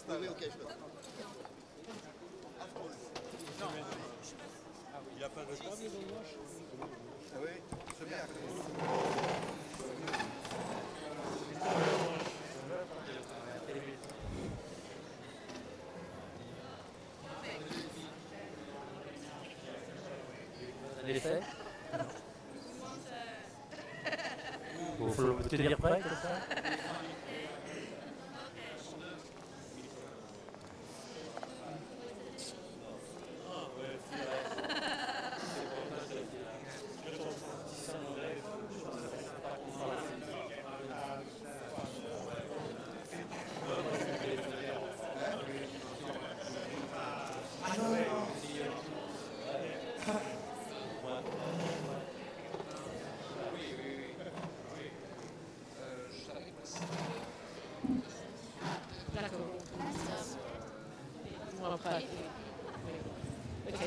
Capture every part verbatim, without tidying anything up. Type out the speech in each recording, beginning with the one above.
Oui, oui, ok, je passe. Non. Il n'a pas de table dans le moche. Ah oui, c'est bien. Vous avez fait? Il faut le tenir prêt comme ça. D'accord. Bon, après. Ok.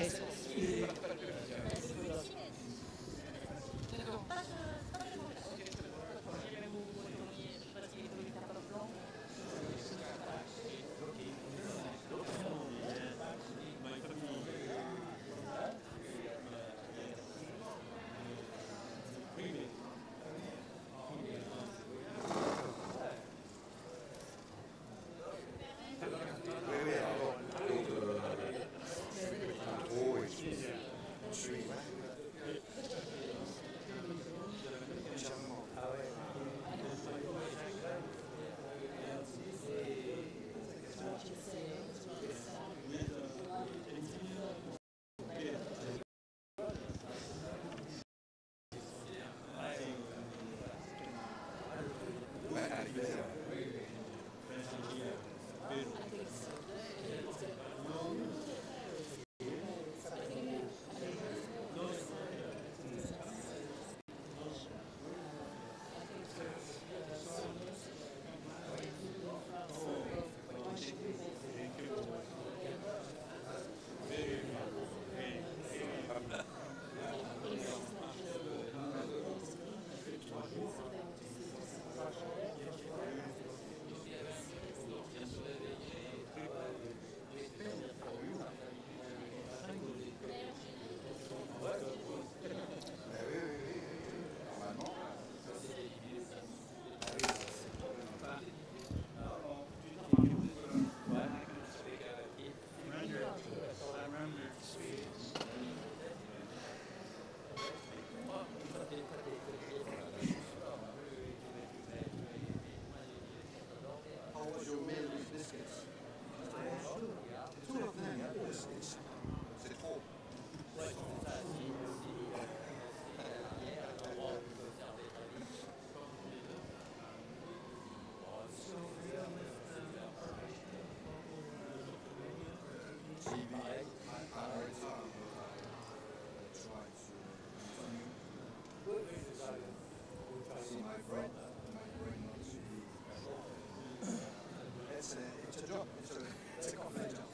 It's a, it's a job. It's a, it's a complete job.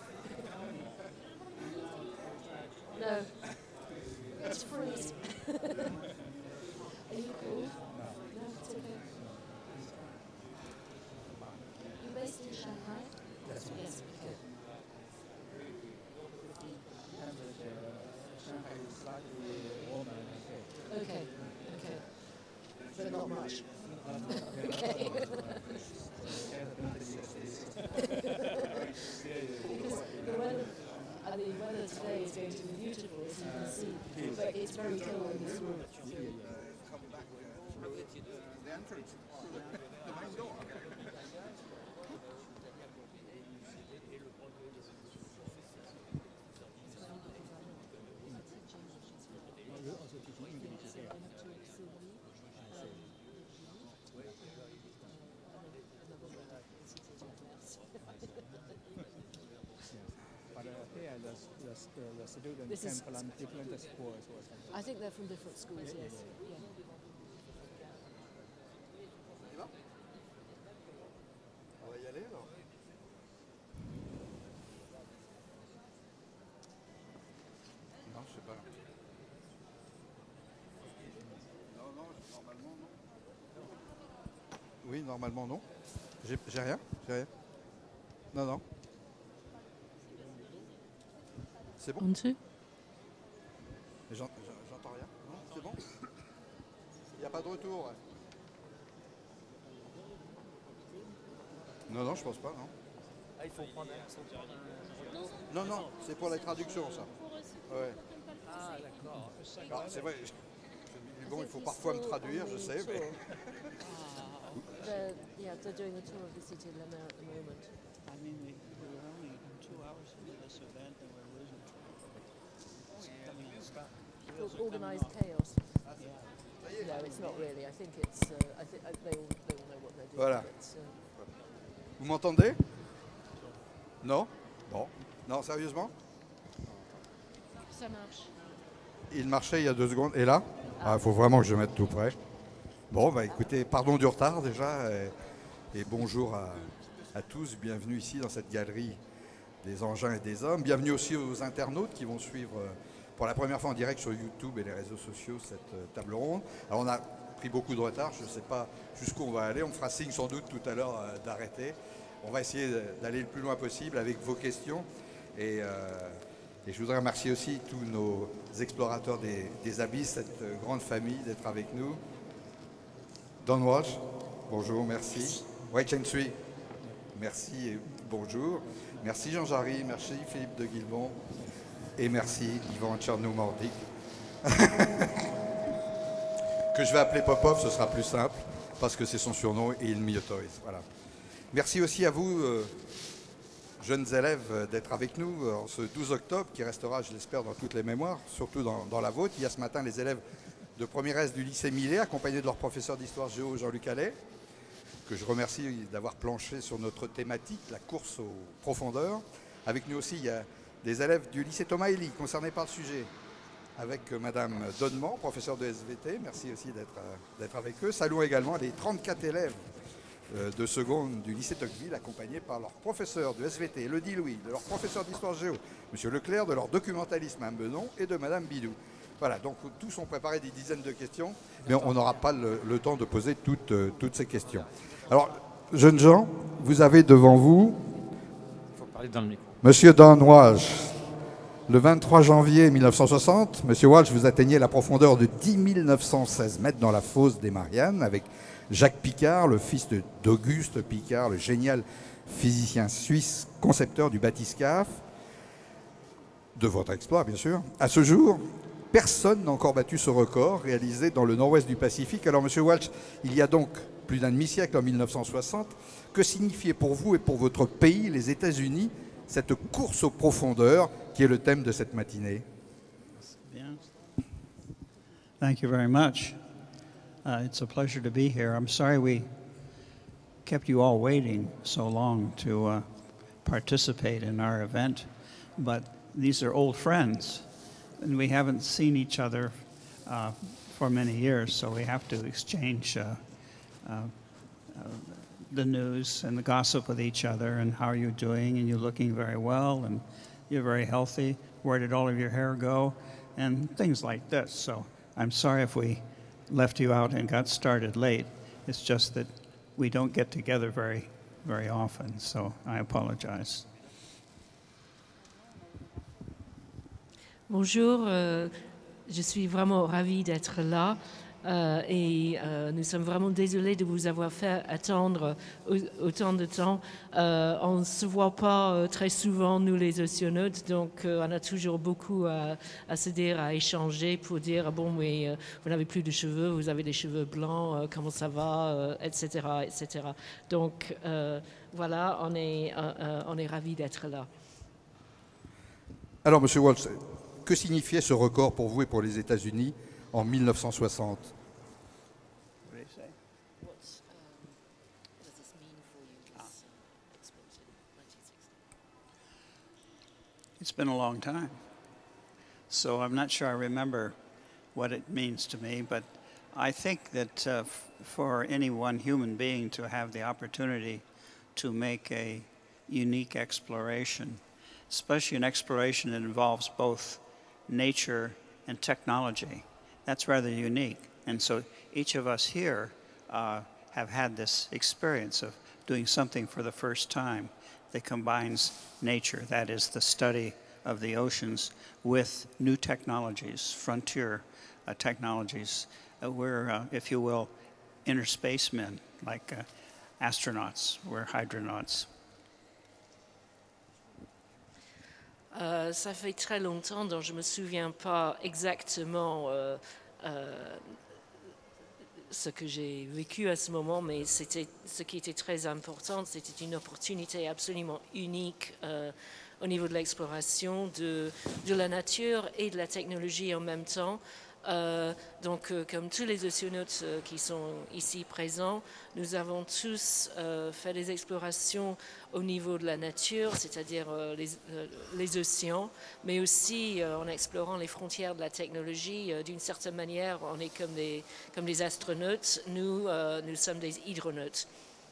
No. It's freeze. Are you cool? No. No, it's okay. You're based in Shanghai? Yes. Yes, okay. Shanghai is slightly warmer than here. Okay, okay. But not much. Because the weather, uh, the weather today is going to be beautiful, as you can see, but it's very cold in this room. Come back uh, through the entrance. The main door. But uh, here, the, the, the, the students This came is- from different schools or something. I think they're from different schools, yes. Yeah. Tu vas? On va y aller alors. Non, je sais pas. Non, non, normalement non. Oui, normalement non. J'ai j'ai rien, j'ai rien. Non, non. C'est bon? En dessous. Mais j'en- J'entends rien. Non, c'est bon? Il n'y a pas de retour. Ouais. Non, non, je pense pas, non. Ah, il faut prendre un... Non, non, c'est pour la traduction, ça. Ouais. Ah, d'accord. Alors, c'est vrai. je- je- Bon, il faut parfois me traduire, je sais, mais. They're, yeah, they're doing a tour of the city of Lama at the moment. I mean, we, we were only two hours into this event and we're losing track. It's coming unstuck. It's called Organised chaos. No, it's not really. I think it's. Uh, I think uh, they all they all know what they're doing. Voilà. but It's, uh, Vous m'entendez? Non? Bon. Non, sérieusement? ça marche. Il marchait il y a deux secondes. Et là? Il faut vraiment que je mette tout près. Bon, bah écoutez, pardon du retard déjà. Et, et bonjour à, à tous. Bienvenue ici dans cette galerie des engins et des hommes. Bienvenue aussi aux internautes qui vont suivre euh, pour la première fois en direct sur YouTube et les réseaux sociaux cette euh, table ronde. Alors on a pris beaucoup de retard. Je ne sais pas jusqu'où on va aller. On me fera signe sans doute tout à l'heure euh, d'arrêter. On va essayer d'aller le plus loin possible avec vos questions. Et, euh, et je voudrais remercier aussi tous nos explorateurs des, des abysses, cette euh, grande famille, d'être avec nous. Don Walsh, bonjour, merci. Wei Chen Sui, merci et bonjour. Merci Jean Jarry, merci Philippe de Guilbon. Et merci Yvan Tchernou-Mordic. Que je vais appeler Popov, ce sera plus simple, parce que c'est son surnom et il m'y autorise. Voilà. Merci aussi à vous, euh, jeunes élèves, d'être avec nous en ce douze octobre, qui restera, je l'espère, dans toutes les mémoires, surtout dans, dans la vôtre. Il y a ce matin les élèves de première S du lycée Millet, accompagnés de leur professeur d'histoire géo, Jean-Luc Allais, que je remercie d'avoir planché sur notre thématique, la course aux profondeurs. Avec nous aussi, il y a des élèves du lycée Thomas Elie, concernés par le sujet, avec Madame Donnement, professeure de S V T. Merci aussi d'être avec eux. Saluons également les trente-quatre élèves de seconde du lycée Tocqueville, accompagnés par leur professeur de S V T, Elodie Louis, de leur professeur d'histoire géo, M. Leclerc, de leur documentaliste, Mme Benon, et de Mme Bidou. Voilà, donc tous ont préparé des dizaines de questions, mais on n'aura pas le, le temps de poser toutes, euh, toutes ces questions. Alors, jeunes gens, vous avez devant vous Il faut parler dans le micro. Monsieur Don Walsh. Le vingt-trois janvier mille neuf cent soixante, Monsieur Walsh, vous atteignez la profondeur de dix mille neuf cent seize mètres dans la fosse des Mariannes avec Jacques Picard, le fils d'Auguste Picard, le génial physicien suisse, concepteur du bathyscaphe, de votre exploit bien sûr. À ce jour, personne n'a encore battu ce record réalisé dans le nord-ouest du Pacifique. Alors Monsieur Walsh, il y a donc plus d'un demi-siècle, en mille neuf cent soixante, que signifiait pour vous et pour votre pays, les États-Unis, cette course aux profondeurs qui est le thème de cette matinée? Bien. Thank you very much. Uh, it's a pleasure to be here. I'm sorry we kept you all waiting so long to uh, participate in our event, but these are old friends, and we haven't seen each other uh, for many years, so we have to exchange uh, uh, uh, the news and the gossip with each other, and how are you doing, and you're looking very well, and you're very healthy, where did all of your hair go, and things like this. So I'm sorry if we left you out and got started late. It's just that we don't get together very, very often, so I apologize. Bonjour, euh, je suis vraiment ravie d'être là euh, et euh, nous sommes vraiment désolés de vous avoir fait attendre autant de temps. Euh, on ne se voit pas euh, très souvent, nous les oceanautes, donc euh, on a toujours beaucoup à, à se dire, à échanger pour dire, bon, mais euh, vous n'avez plus de cheveux, vous avez des cheveux blancs, euh, comment ça va, euh, et cetera, et cetera. Donc euh, voilà, on est, euh, on est ravis d'être là. Alors Monsieur Walsh, que signifiait ce record pour vous et pour les États-Unis en mille neuf cent soixante? What do you say? What um, does this mean for you, this uh, exploit in nineteen sixty? It's been a long time, so I'm not sure I remember what it means to me, but I think that uh, f for any one human being to have the opportunity to make a unique exploration, especially an exploration that involves both nature and technology, that's rather unique. And so each of us here uh, have had this experience of doing something for the first time. that combines nature, that is the study of the oceans, with new technologies, frontier uh, technologies. Uh, we're, uh, if you will, inner spacemen, like uh, astronauts, we're hydronauts. Euh, ça fait très longtemps, donc je ne me souviens pas exactement euh, euh, ce que j'ai vécu à ce moment, mais c'était, ce qui était très important, c'était une opportunité absolument unique euh, au niveau de l'exploration de, de la nature et de la technologie en même temps. Euh, donc, euh, comme tous les océanautes euh, qui sont ici présents, nous avons tous euh, fait des explorations au niveau de la nature, c'est-à-dire euh, les, euh, les océans, mais aussi euh, en explorant les frontières de la technologie. Euh, d'une certaine manière, on est comme des, comme des astronautes, nous, euh, nous sommes des hydronautes.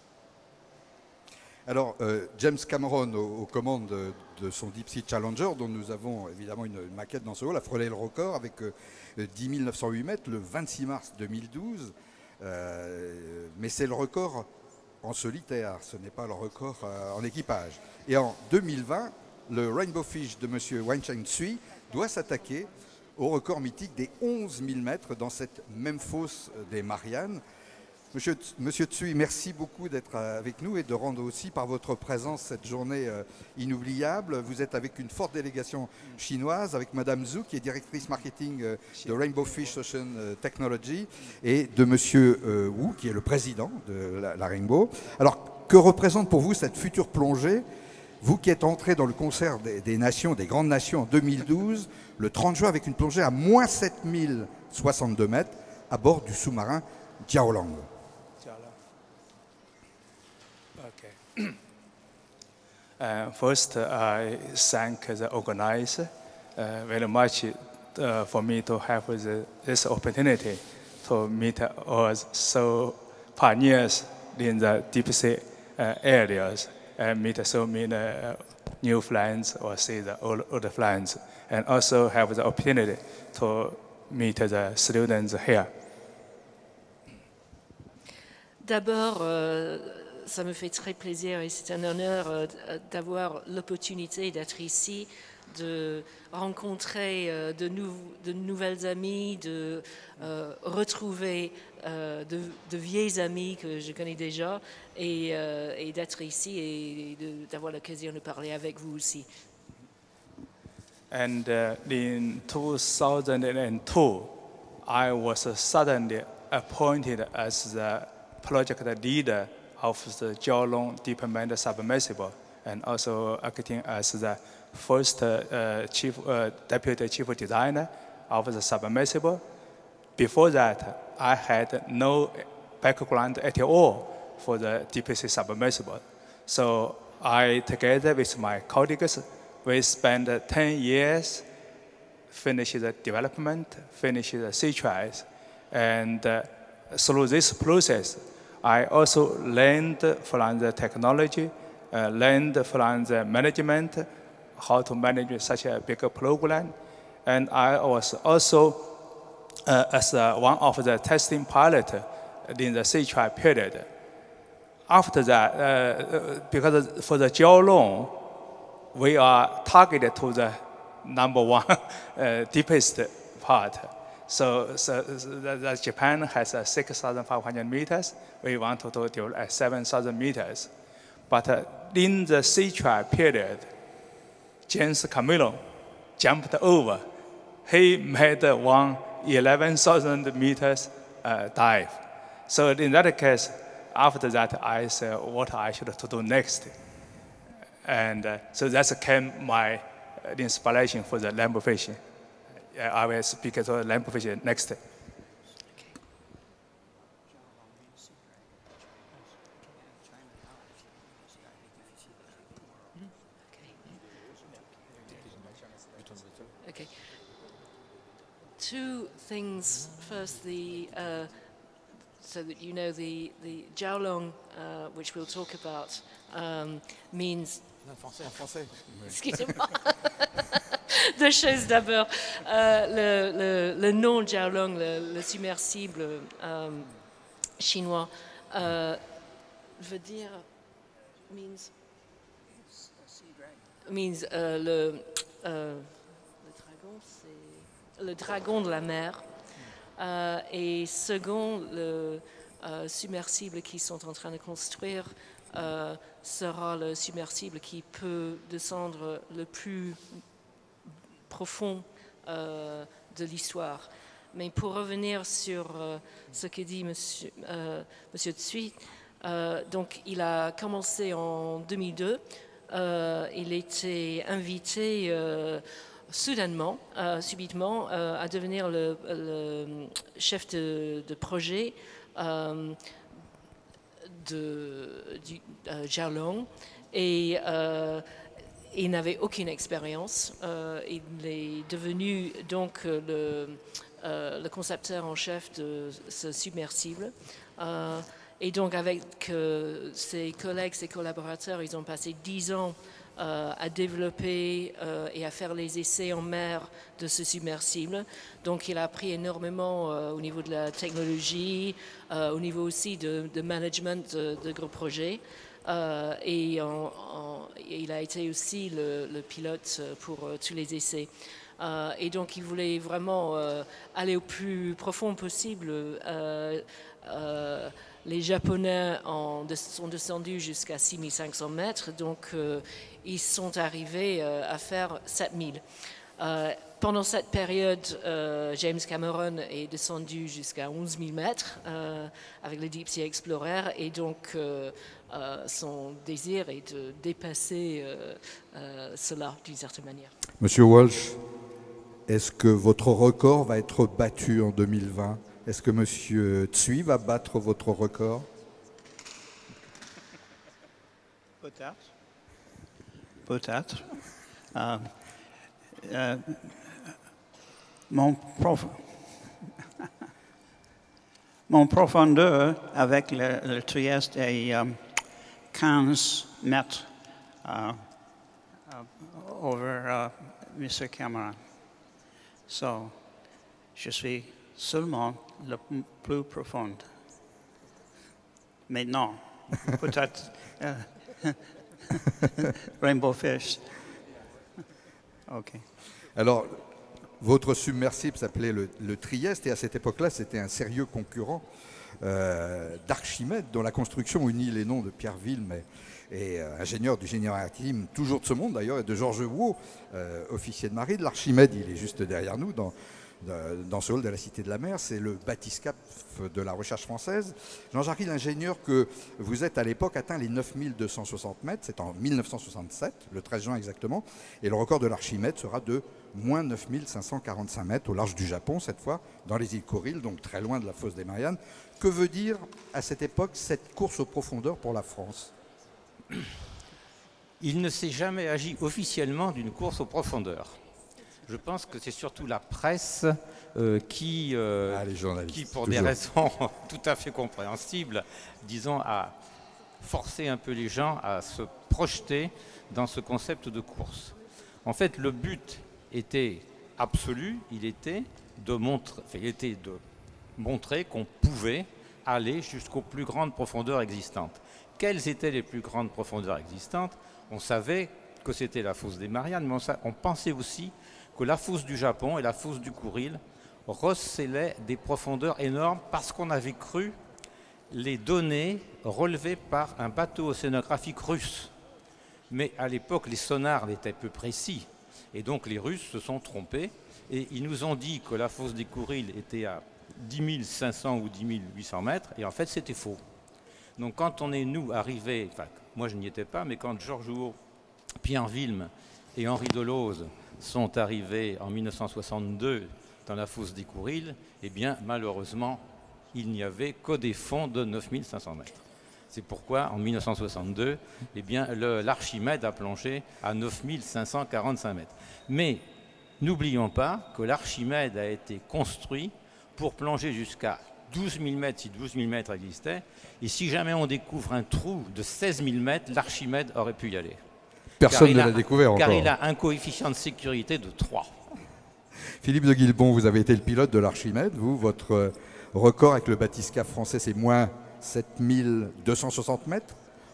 Alors, euh, James Cameron, aux, aux commandes de, de son Deep Sea Challenger, dont nous avons évidemment une, une maquette dans ce hall, a frôlé le record avec euh, dix mille neuf cent huit mètres le vingt-six mars deux mille douze. Euh, mais c'est le record en solitaire, ce n'est pas le record euh, en équipage. Et en deux mille vingt, le Rainbow Fish de M. Wencheng Tsui doit s'attaquer au record mythique des onze mille mètres dans cette même fosse des Mariannes. Monsieur, Monsieur Tsui, merci beaucoup d'être avec nous et de rendre aussi par votre présence cette journée euh, inoubliable. Vous êtes avec une forte délégation chinoise, avec Madame Zhu, qui est directrice marketing euh, de Rainbow Fish Ocean Technology, et de Monsieur euh, Wu, qui est le président de la, la Rainbow. Alors, que représente pour vous cette future plongée, vous qui êtes entré dans le concert des, des nations, des grandes nations en deux mille douze, le trente juin, avec une plongée à moins sept mille soixante-deux mètres à bord du sous-marin Jiaolang? Uh, first, I thank the organizer uh, very much uh, for me to have the, this opportunity to meet us so pioneers in the deep sea uh, areas and meet so many uh, new friends or see the old, old friends, and also have the opportunity to meet the students here. D'abord, euh, ça me fait très plaisir et c'est un honneur euh, d'avoir l'opportunité d'être ici, de rencontrer euh, de, nou de nouvelles amies, de euh, retrouver euh, de, de vieilles amies que je connais déjà et, euh, et d'être ici et d'avoir l'occasion de parler avec vous aussi. And uh, in two thousand two, I was suddenly appointed as the project leader of the Jiaolong Deep Mand Submersible, and also acting as the first uh, chief, uh, deputy chief designer of the submersible. Before that, I had no background at all for the deep sea submersible. So I, together with my colleagues, we spent ten years, finish the development, finish the sea trials, and uh, through this process, I also learned from the technology, uh, learned from the management, how to manage such a big program. And I was also, uh, as uh, one of the testing pilots in the sea trial period. After that, uh, because for the Jiaolong, we are targeted to the number one uh, deepest part. So, so, so the, the Japan has uh, six thousand five hundred meters. We want to do at seven thousand meters. But uh, in the sea trial period, James Cameron jumped over. He made one eleven thousand meters uh, dive. So in that case, after that, I said what I should to do next. And uh, so that became my uh, inspiration for the lamb fishing. I will speak to the lamb fishing next. Okay. Two things. First, the uh, so that you know the the Jiaolong, uh, which we'll talk about, um, means. En français, en français. Excusez-moi. Deux choses d'abord. Euh, le, le, le nom Jiaolong, le, le submersible euh, chinois, euh, veut dire means means euh, le, euh, le dragon, c'est le dragon de la mer. Euh, et second, le euh, submersible qu'ils sont en train de construire euh, sera le submersible qui peut descendre le plus profond euh, de l'histoire. Mais pour revenir sur euh, ce que dit Monsieur, euh, Monsieur Tsui, euh, donc il a commencé en deux mille deux. Euh, il était invité euh, soudainement, euh, subitement, euh, à devenir le, le chef de, de projet euh, de du, euh, Jialong. Et euh, il n'avait aucune expérience. Euh, il est devenu donc le Euh, le concepteur en chef de ce submersible. Euh, et donc avec euh, ses collègues, ses collaborateurs, ils ont passé dix ans euh, à développer euh, et à faire les essais en mer de ce submersible. Donc il a appris énormément euh, au niveau de la technologie, euh, au niveau aussi de, de management de, de gros projets. Euh, et, en, en, et il a été aussi le, le pilote pour euh, tous les essais. Euh, et donc, il voulait vraiment euh, aller au plus profond possible. Euh, euh, les Japonais en de, sont descendus jusqu'à six mille cinq cents mètres, donc euh, ils sont arrivés euh, à faire sept mille. Euh, pendant cette période, euh, James Cameron est descendu jusqu'à onze mille mètres euh, avec le Deep Sea Explorer, et donc euh, euh, son désir est de dépasser euh, euh, cela d'une certaine manière. Monsieur Walsh, est-ce que votre record va être battu en deux mille vingt? Est-ce que Monsieur Tsui va battre votre record? Peut-être. Peut-être. Euh, euh, mon, prof... mon profondeur avec le, le Trieste est um, quinze mètres uh, uh, over uh, Monsieur Cameron. So, je suis seulement le plus profond. Maintenant, peut-être uh, Rainbow Fish. OK. Alors, votre submersible s'appelait le, le Trieste, et à cette époque-là, c'était un sérieux concurrent euh, d'Archimède, dont la construction unit les noms de Pierre Wilm et, et euh, ingénieur du génie maritime, toujours de ce monde d'ailleurs, et de Georges Wau, euh, officier de marine. L'Archimède, il est juste derrière nous, dans, dans ce hall de la Cité de la Mer. C'est le bathyscaphe de la recherche française. Jean-Jacques, l'ingénieur que vous êtes à l'époque, atteint les neuf mille deux cent soixante mètres. C'est en mille neuf cent soixante-sept, le treize juin exactement. Et le record de l'Archimède sera de moins neuf mille cinq cent quarante-cinq mètres au large du Japon, cette fois, dans les îles Kuriles, donc très loin de la fosse des Mariannes. Que veut dire à cette époque cette course aux profondeurs pour la France? Il ne s'est jamais agi officiellement d'une course aux profondeurs. Je pense que c'est surtout la presse euh, qui, euh, ah, les journalistes, qui, pour toujours. des raisons tout à fait compréhensibles, disons, a forcé un peu les gens à se projeter dans ce concept de course. En fait, le but était absolu, il était de montrer, enfin, il était de montrer qu'on pouvait aller jusqu'aux plus grandes profondeurs existantes. Quelles étaient les plus grandes profondeurs existantes? On savait que c'était la fosse des Mariannes, mais on, on pensait aussi que la fosse du Japon et la fosse du Kouril recélaient des profondeurs énormes parce qu'on avait cru les données relevées par un bateau océanographique russe. Mais à l'époque, les sonars étaient peu précis. Et donc les Russes se sont trompés et ils nous ont dit que la fosse des Kouril était à dix mille cinq cents ou dix mille huit cents mètres, et en fait c'était faux. Donc quand on est, nous, arrivés, enfin moi je n'y étais pas, mais quand Georges Wau, Pierre Wilm et Henri Deleuze sont arrivés en mille neuf cent soixante-deux dans la fosse des Kouril, eh bien malheureusement il n'y avait que des fonds de neuf mille cinq cents mètres. C'est pourquoi, en mille neuf cent soixante-deux, eh bien, l'Archimède a plongé à neuf mille cinq cent quarante-cinq mètres. Mais n'oublions pas que l'Archimède a été construit pour plonger jusqu'à douze mille mètres, si douze mille mètres existaient. Et si jamais on découvre un trou de seize mille mètres, l'Archimède aurait pu y aller. Personne ne l'a découvert encore. Car il a un coefficient de sécurité de trois. Philippe de Guilbon, vous avez été le pilote de l'Archimède. Vous, votre record avec le bathyscaphe français, c'est moins sept mille deux cent soixante mètres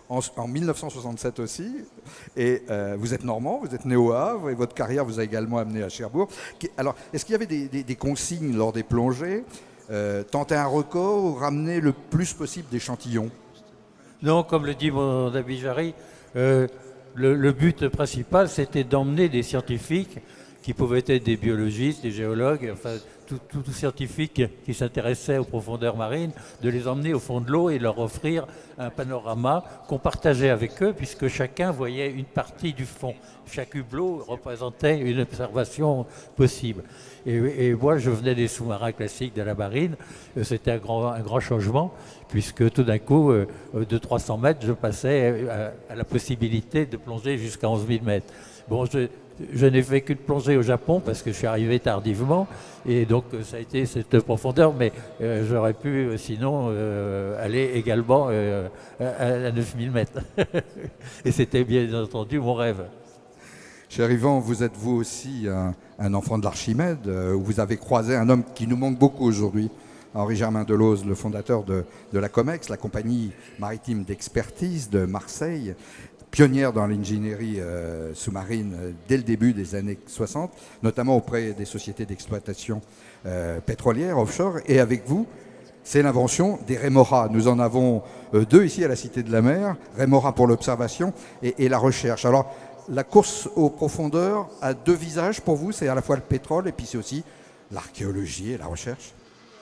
en, en mille neuf cent soixante-sept aussi. Et euh, vous êtes normand, vous êtes né au Havre et votre carrière vous a également amené à Cherbourg. Alors, est-ce qu'il y avait des, des, des consignes lors des plongées, euh, tenter un record ou ramener le plus possible d'échantillons? Non, comme le dit mon ami Jarry, euh, le, le but principal, c'était d'emmener des scientifiques qui pouvaient être des biologistes, des géologues, enfin tout, tout, tout scientifique qui s'intéressait aux profondeurs marines, de les emmener au fond de l'eau et leur offrir un panorama qu'on partageait avec eux, puisque chacun voyait une partie du fond. Chaque hublot représentait une observation possible. Et, et moi, je venais des sous-marins classiques de la marine. C'était un grand, un grand changement, puisque tout d'un coup, de trois cents mètres, je passais à, à la possibilité de plonger jusqu'à onze mille mètres. Bon, je, je n'ai fait qu'une plongée au Japon, parce que je suis arrivé tardivement, et donc ça a été cette profondeur, mais euh, j'aurais pu euh, sinon euh, aller également euh, à, à neuf mille mètres. Et c'était bien entendu mon rêve. Cher Yvan, vous êtes vous aussi un, un enfant de l'Archimède, euh, où vous avez croisé un homme qui nous manque beaucoup aujourd'hui, Henri-Germain Delauze, le fondateur de, de la COMEX, la compagnie maritime d'expertise de Marseille, pionnière dans l'ingénierie euh, sous-marine euh, dès le début des années soixante, notamment auprès des sociétés d'exploitation euh, pétrolière, offshore. Et avec vous, c'est l'invention des rémoras. Nous en avons euh, deux ici à la Cité de la Mer, rémoras pour l'observation et, et la recherche. Alors, la course aux profondeurs a deux visages pour vous, c'est à la fois le pétrole et puis c'est aussi l'archéologie et la recherche.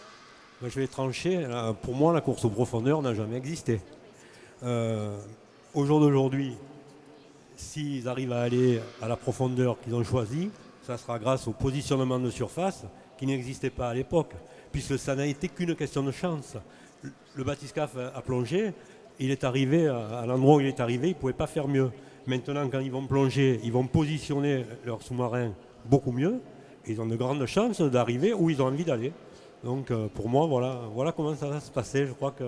Je vais trancher. Pour moi, la course aux profondeurs n'a jamais existé. Euh, au jour d'aujourd'hui, s'ils arrivent à aller à la profondeur qu'ils ont choisie, ça sera grâce au positionnement de surface qui n'existait pas à l'époque, puisque ça n'a été qu'une question de chance. Le bathyscaphe a plongé, il est arrivé à l'endroit où il est arrivé, il ne pouvait pas faire mieux. Maintenant, quand ils vont plonger, ils vont positionner leur sous-marin beaucoup mieux. Ils ont de grandes chances d'arriver où ils ont envie d'aller. Donc euh, pour moi, voilà, voilà comment ça va se passer. Je crois que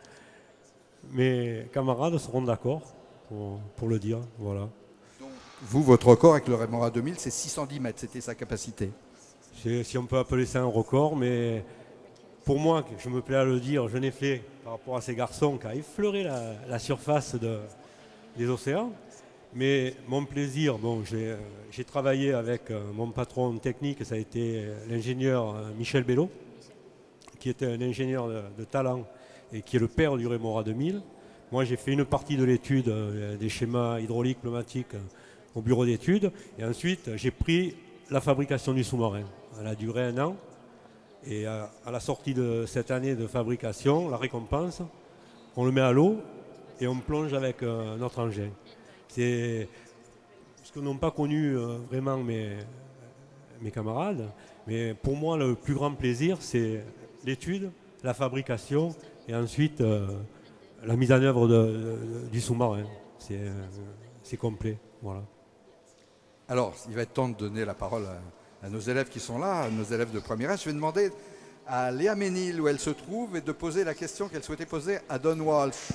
mes camarades seront d'accord pour, pour le dire. Voilà. Donc, vous, votre record avec le Remora deux mille, c'est six cent dix mètres, c'était sa capacité. Si on peut appeler ça un record, mais pour moi, je me plais à le dire, je n'ai fait par rapport à ces garçons qu'à effleurer la, la surface de, des océans. Mais mon plaisir, bon, j'ai, j'ai travaillé avec mon patron technique, ça a été l'ingénieur Michel Bello, qui était un ingénieur de, de talent et qui est le père du Remora deux mille. Moi, j'ai fait une partie de l'étude euh, des schémas hydrauliques, pneumatiques euh, au bureau d'études. Et ensuite, j'ai pris la fabrication du sous-marin. Elle a duré un an. Et à, à la sortie de cette année de fabrication, la récompense, on le met à l'eau et on plonge avec euh, notre engin. C'est ce que n'ont pas connu euh, vraiment mes, mes camarades. Mais pour moi, le plus grand plaisir, c'est l'étude, la fabrication et ensuite euh, la mise en œuvre de, de, du sous-marin. C'est, euh, c'est complet. Voilà. Alors, il va être temps de donner la parole à, à nos élèves qui sont là, à nos élèves de première S. Je vais demander à Léa Ménil où elle se trouve et de poser la question qu'elle souhaitait poser à Don Walsh.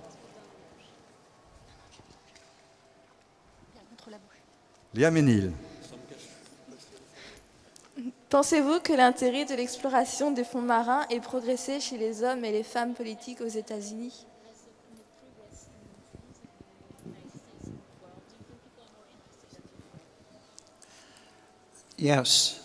Léa Ménil. Pensez-vous que l'intérêt de l'exploration des fonds marins ait progressé chez les hommes et les femmes politiques aux États-Unis? Yes.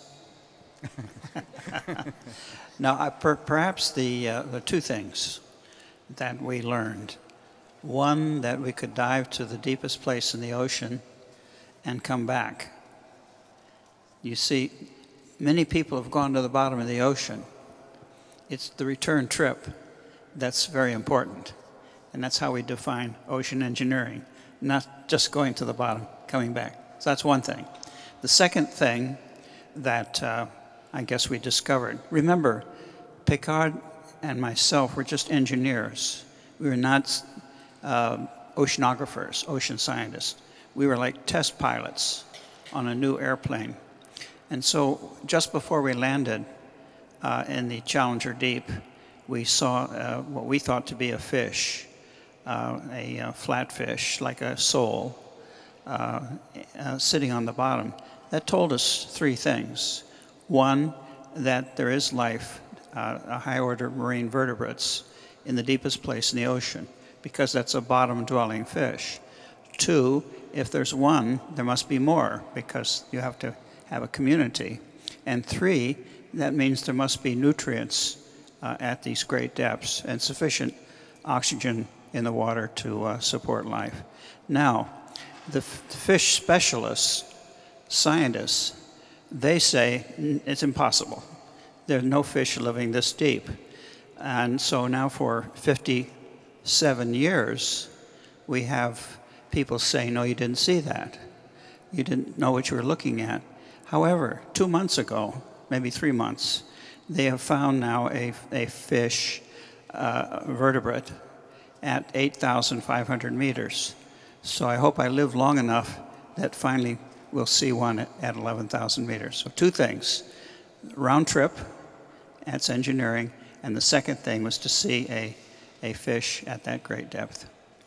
Now, I, per, perhaps the, uh, the two things that we learned. One, that we could dive to the deepest place in the ocean and come back. You see, many people have gone to the bottom of the ocean. It's the return trip that's very important. And that's how we define ocean engineering, not just going to the bottom, coming back. So that's one thing. The second thing that uh, I guess we discovered, remember, Picard and myself were just engineers. We were not uh, oceanographers, ocean scientists. We were like test pilots on a new airplane. And so just before we landed uh, in the Challenger Deep, we saw uh, what we thought to be a fish, uh, a uh, flatfish, like a sole, uh, uh, sitting on the bottom. That told us three things. One, that there is life, uh, a high order marine vertebrates in the deepest place in the ocean. because that's a bottom-dwelling fish. Two, if there's one, there must be more, because you have to have a community. And three, that means there must be nutrients uh, at these great depths and sufficient oxygen in the water to uh, support life. Now, the fish specialists, scientists, they say it's impossible. There's no fish living this deep. And so now for fifty-seven years, we have people say, no, you didn't see that. You didn't know what you were looking at. However, two months ago, maybe three months, they have found now a, a fish uh, vertebrate at eight thousand five hundred meters. So I hope I live long enough that finally we'll see one at, at eleven thousand meters. So two things, round trip, that's engineering, and the second thing was to see a, a fish at that great depth.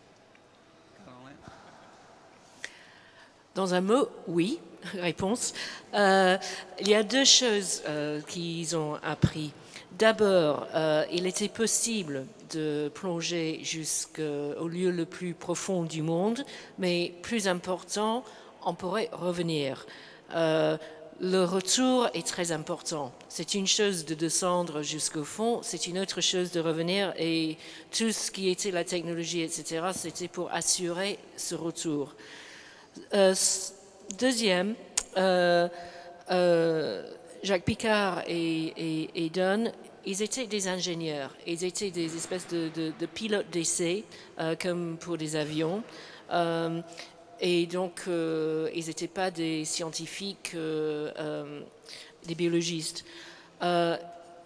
Dans un mot, oui, réponse. Euh, il y a deux choses euh, qu'ils ont appris. D'abord, euh, il était possible de plonger jusqu'au lieu le plus profond du monde, mais plus important, on pourrait revenir. Euh, le retour est très important. C'est une chose de descendre jusqu'au fond, c'est une autre chose de revenir, et tout ce qui était la technologie, et cetera, c'était pour assurer ce retour. Euh, deuxième, euh, euh, Jacques Piccard et, et, et Dunn, ils étaient des ingénieurs, ils étaient des espèces de, de, de pilotes d'essai, euh, comme pour des avions, euh, et donc euh, ils n'étaient pas des scientifiques, euh, euh, des biologistes. Euh,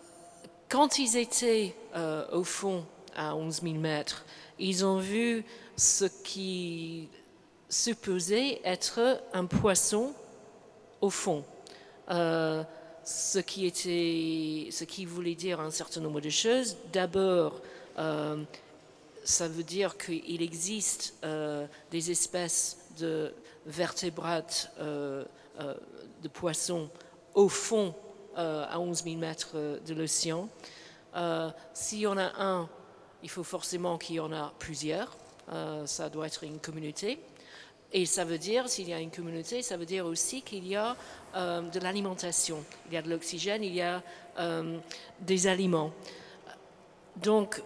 quand ils étaient euh, au fond, à onze mille mètres, ils ont vu ce qui supposé être un poisson au fond, euh, ce qui était, ce qui voulait dire un certain nombre de choses. D'abord, euh, ça veut dire qu'il existe euh, des espèces de vertébrates euh, euh, de poissons au fond euh, à onze mille mètres de l'océan. Euh, S'il y en a un, il faut forcément qu'il y en a plusieurs. Euh, ça doit être une communauté. Et ça veut dire, s'il y a une communauté, ça veut dire aussi qu'il y a euh, de l'alimentation. Il y a de l'oxygène, il y a euh, des aliments. Donc,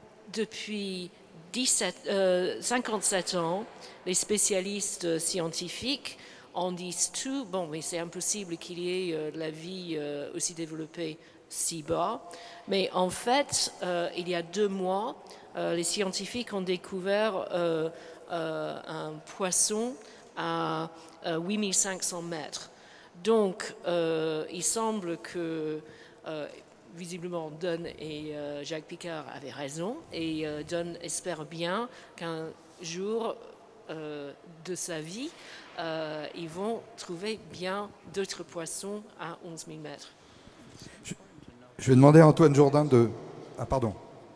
depuis dix-sept, euh, cinquante-sept ans, les spécialistes scientifiques en disent tout. Bon, mais c'est impossible qu'il y ait euh, de la vie euh, aussi développée si bas. Mais en fait, euh, il y a deux mois, euh, les scientifiques ont découvert euh, Euh, un poisson à euh, huit mille cinq cents mètres. Donc, euh, il semble que, euh, visiblement, Dunn et euh, Jacques Piccard avaient raison, et euh, Dunn espère bien qu'un jour euh, de sa vie, euh, ils vont trouver bien d'autres poissons à onze mille mètres. Je, je vais demander à Antoine Jourdain de... Ah, pardon.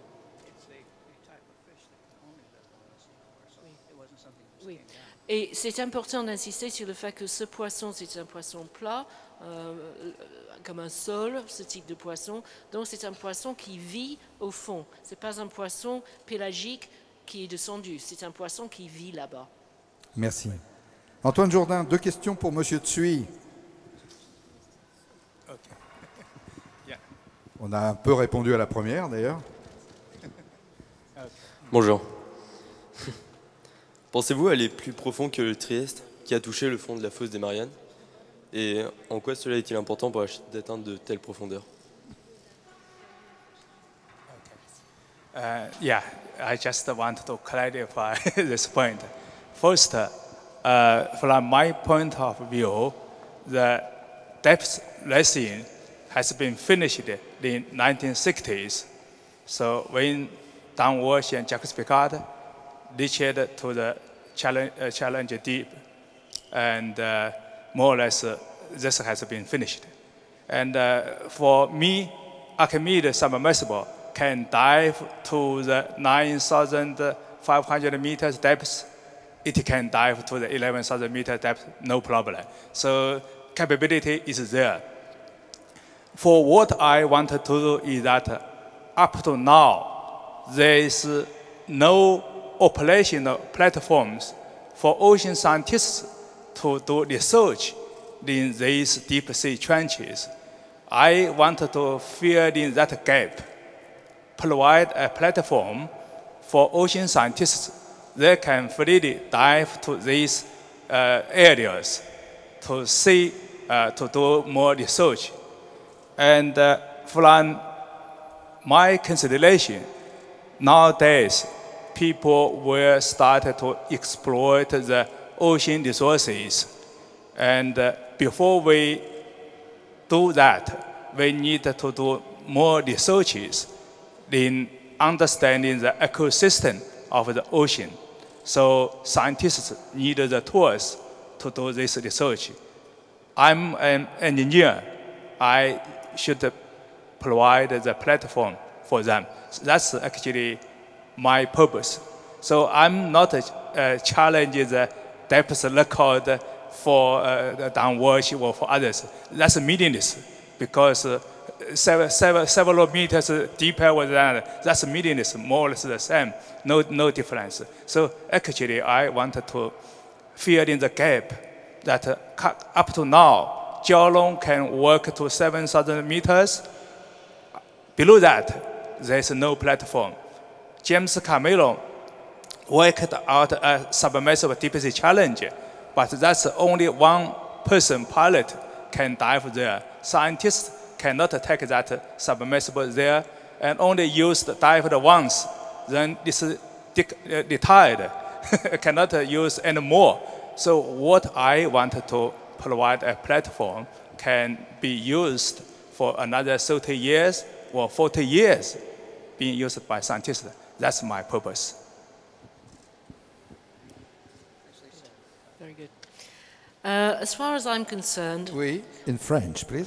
Oui, et c'est important d'insister sur le fait que ce poisson, c'est un poisson plat, euh, comme un sol, ce type de poisson. Donc c'est un poisson qui vit au fond. Ce n'est pas un poisson pélagique qui est descendu, c'est un poisson qui vit là-bas. Merci. Antoine Jourdain, deux questions pour Monsieur Tsui. Okay. Yeah. On a un peu répondu à la première, d'ailleurs. Bonjour. Pensez-vous aller plus profond que le Trieste, qui a touché le fond de la fosse des Mariannes? Et en quoi cela est-il important pour atteindre de telles profondeurs? Uh, yeah, I just want to clarify this point. First, uh, from my point of view, the depth racing has been finished in nineteen sixties. So when Dan Walsh and Jacques Piccard reached to the challenge, uh, challenge deep, and uh, more or less uh, this has been finished. And uh, for me, Archimedes submersible can dive to the nine thousand five hundred meters depth. It can dive to the eleven thousand meter depth, no problem. So capability is there. For what I wanted to do is that up to now, there is no operational platforms for ocean scientists to do research in these deep sea trenches. I wanted to fill in that gap, provide a platform for ocean scientists that can freely dive to these uh, areas to see, uh, to do more research. And uh, from my consideration, nowadays, people will start to exploit the ocean resources. And uh, before we do that, we need to do more researches in understanding the ecosystem of the ocean. So scientists need the tools to do this research. I'm an engineer. I should provide the platform for them. That's actually my purpose. So I'm not uh, challenging the depth record for uh, the downwash or for others. That's meaningless because uh, several, several, several meters deeper than that, that's meaningless, more or less the same, no, no difference. So actually, I wanted to fill in the gap that uh, up to now, Jiaolong can work to seven thousand meters. Below that, there's no platform. James Cameron worked out a submersible deep sea challenge, but that's only one person pilot can dive there. Scientists cannot take that submersible there and only used dived once, then it's retired, cannot use anymore. So what I wanted to provide a platform can be used for another thirty years or forty years being used by scientists. That's my purpose. Very good. Uh, as far as I'm concerned... Oui, in French, please.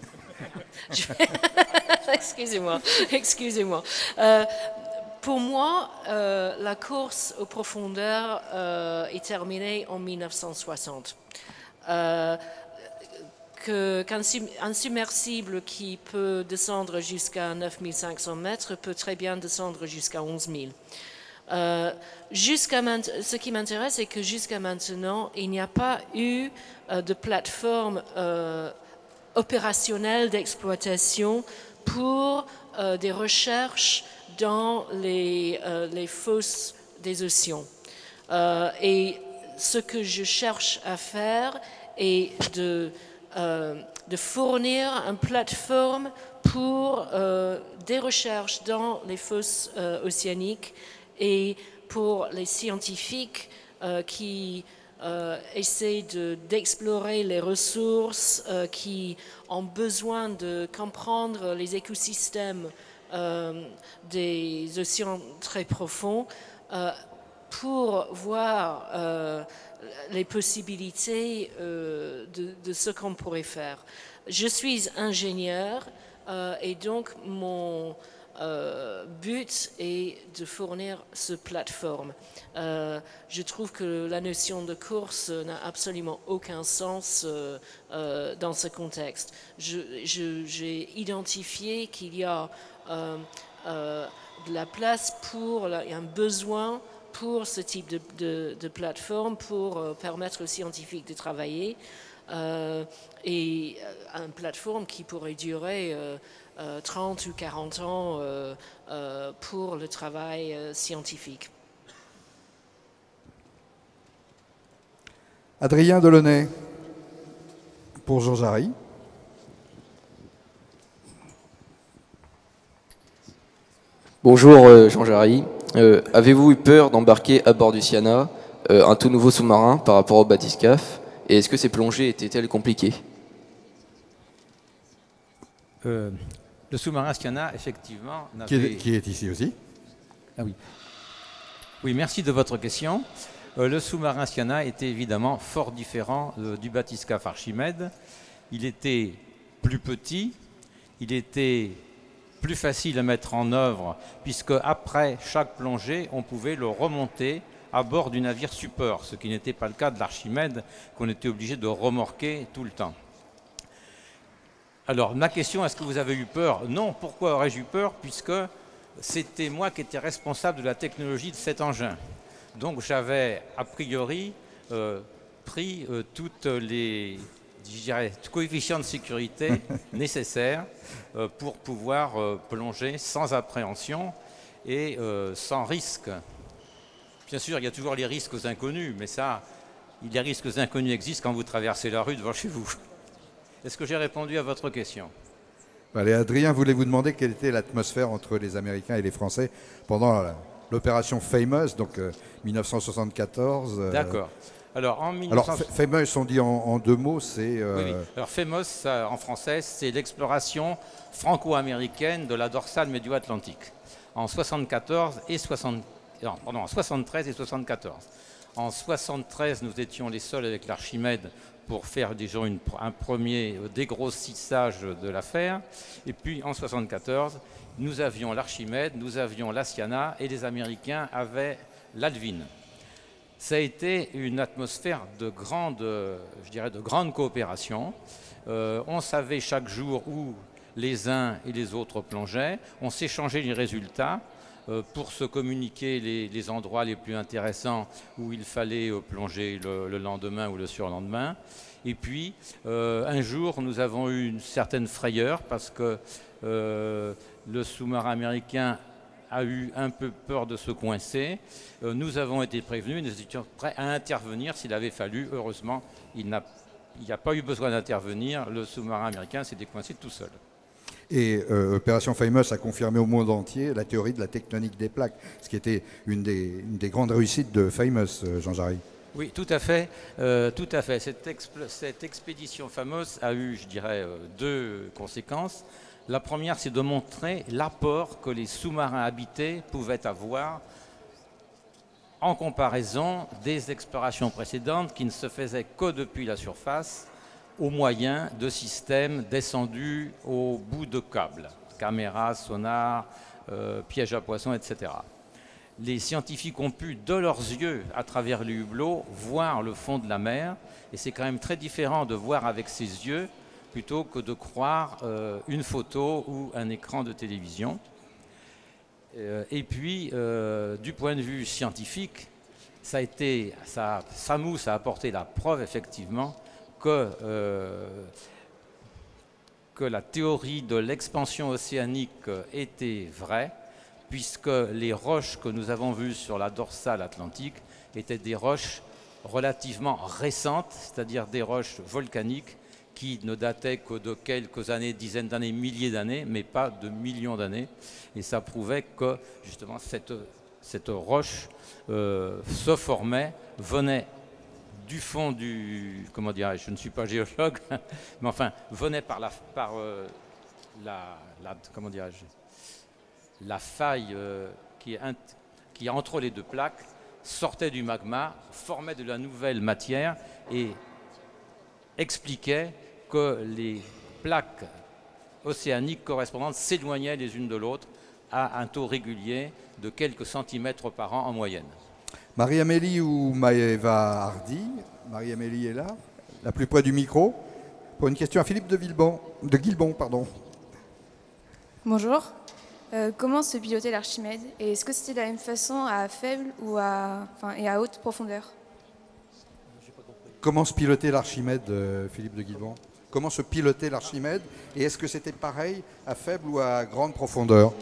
Excusez-moi, excusez-moi. Euh, pour moi, euh, la course aux profondeurs euh, est terminée en mille neuf cent soixante. Euh, que, qu'un un submersible qui peut descendre jusqu'à neuf mille cinq cents mètres peut très bien descendre jusqu'à onze mille. Euh, jusqu'à ce qui m'intéresse, c'est que jusqu'à maintenant, il n'y a pas eu euh, de plateforme euh, opérationnelle d'exploitation pour euh, des recherches dans les, euh, les fosses des océans. Euh, et ce que je cherche à faire est de, euh, de fournir une plateforme pour euh, des recherches dans les fosses euh, océaniques et pour les scientifiques euh, qui euh, essaient de, d'explorer les ressources, euh, qui ont besoin de comprendre les écosystèmes euh, des océans très profonds, euh, pour voir euh, les possibilités euh, de, de ce qu'on pourrait faire. Je suis ingénieur euh, et donc mon euh, but est de fournir ce plateforme. Euh, je trouve que la notion de course n'a absolument aucun sens euh, euh, dans ce contexte. Je, je, j'ai identifié qu'il y a euh, euh, de la place pour, il y a un besoin pour ce type de, de, de plateforme, pour euh, permettre aux scientifiques de travailler, euh, et euh, une plateforme qui pourrait durer euh, euh, trente ou quarante ans euh, euh, pour le travail euh, scientifique. Adrien Delaunay, pour Jean Jarry. Bonjour euh, Jean Jarry. Euh, avez-vous eu peur d'embarquer à bord du Siana, euh, un tout nouveau sous-marin par rapport au bathyscaphe, et est-ce que ces plongées étaient-elles compliquées? euh, Le sous-marin Siana, effectivement... Qui est, qui est ici aussi. Ah oui. Oui, merci de votre question. Euh, le sous-marin Siana était évidemment fort différent euh, du bathyscaphe Archimède. Il était plus petit, il était plus facile à mettre en œuvre, puisque après chaque plongée, on pouvait le remonter à bord du navire support, ce qui n'était pas le cas de l'Archimède, qu'on était obligé de remorquer tout le temps. Alors, ma question, est-ce que vous avez eu peur? Non, pourquoi aurais-je eu peur? Puisque c'était moi qui étais responsable de la technologie de cet engin. Donc j'avais a priori euh, pris euh, toutes les je dirais, coefficients de sécurité nécessaires euh, pour pouvoir euh, plonger sans appréhension et euh, sans risque. Bien sûr, il y a toujours les risques inconnus, mais ça, les risques inconnus existent quand vous traversez la rue devant chez vous. Est-ce que j'ai répondu à votre question? Allez, Adrien voulait vous demander quelle était l'atmosphère entre les Américains et les Français pendant l'opération Famous, donc euh, mille neuf cent soixante-quatorze. Euh... D'accord. Alors, en mille neuf cents... Alors, Famous, on dit en, en deux mots, c'est... Euh... Oui, oui. Alors, Famous, ça, en français, c'est l'exploration franco-américaine de la dorsale médio-atlantique. En soixante-quatorze et soixante... non, pardon, en soixante-treize et soixante-quatorze. En soixante-treize, nous étions les seuls avec l'Archimède pour faire déjà une, un premier dégrossissage de l'affaire. Et puis, en soixante-quatorze, nous avions l'Archimède, nous avions l'Asiana et les Américains avaient l'Alvin. Ça a été une atmosphère de grande, je dirais, de grande coopération. Euh, on savait chaque jour où les uns et les autres plongeaient. On s'échangeait les résultats euh, pour se communiquer les, les endroits les plus intéressants où il fallait euh, plonger le, le lendemain ou le surlendemain. Et puis, euh, un jour, nous avons eu une certaine frayeur parce que euh, le sous-marin américain a eu un peu peur de se coincer. Euh, nous avons été prévenus, nous étions prêts à intervenir s'il avait fallu. Heureusement, il n'a il n'y a pas eu besoin d'intervenir. Le sous-marin américain s'est décoincé tout seul. Et euh, Opération Famous a confirmé au monde entier la théorie de la tectonique des plaques, ce qui était une des, une des grandes réussites de Famous, euh, Jean Jarry. Oui, tout à fait. Euh, tout à fait. Cette, cette expédition Famous a eu, je dirais, euh, deux conséquences. La première, c'est de montrer l'apport que les sous-marins habités pouvaient avoir en comparaison des explorations précédentes qui ne se faisaient que depuis la surface au moyen de systèmes descendus au bout de câbles, caméras, sonars, euh, pièges à poissons, et cetera. Les scientifiques ont pu, de leurs yeux, à travers les hublots, voir le fond de la mer. Et c'est quand même très différent de voir avec ses yeux plutôt que de croire euh, une photo ou un écran de télévision. Euh, et puis, euh, du point de vue scientifique, ça a été, ça, Famous a apporté la preuve, effectivement, que, euh, que la théorie de l'expansion océanique était vraie, puisque les roches que nous avons vues sur la dorsale atlantique étaient des roches relativement récentes, c'est-à-dire des roches volcaniques qui ne dataient que de quelques années, dizaines d'années, milliers d'années, mais pas de millions d'années. Et ça prouvait que, justement, cette, cette roche euh, se formait, venait du fond du... Comment dirais-je? Je ne suis pas géologue, mais enfin, venait par la... Par, euh, la, la comment dirais-je? La faille euh, qui, est int, qui est entre les deux plaques, sortait du magma, formait de la nouvelle matière et expliquait que les plaques océaniques correspondantes s'éloignaient les unes de l'autre à un taux régulier de quelques centimètres par an en moyenne. Marie-Amélie ou Maëva Hardy? Marie-Amélie est là, la plus près du micro, pour une question à Philippe de, Villebon, de Guilbon. Pardon. Bonjour. Euh, comment se pilotait l'Archimède? Et est-ce que c'était de la même façon à faible ou à, enfin, et à haute profondeur? Comment se pilotait l'Archimède, euh, Philippe de Guilbon? Comment se pilotait l'Archimède? Et est-ce que c'était pareil à faible ou à grande profondeur?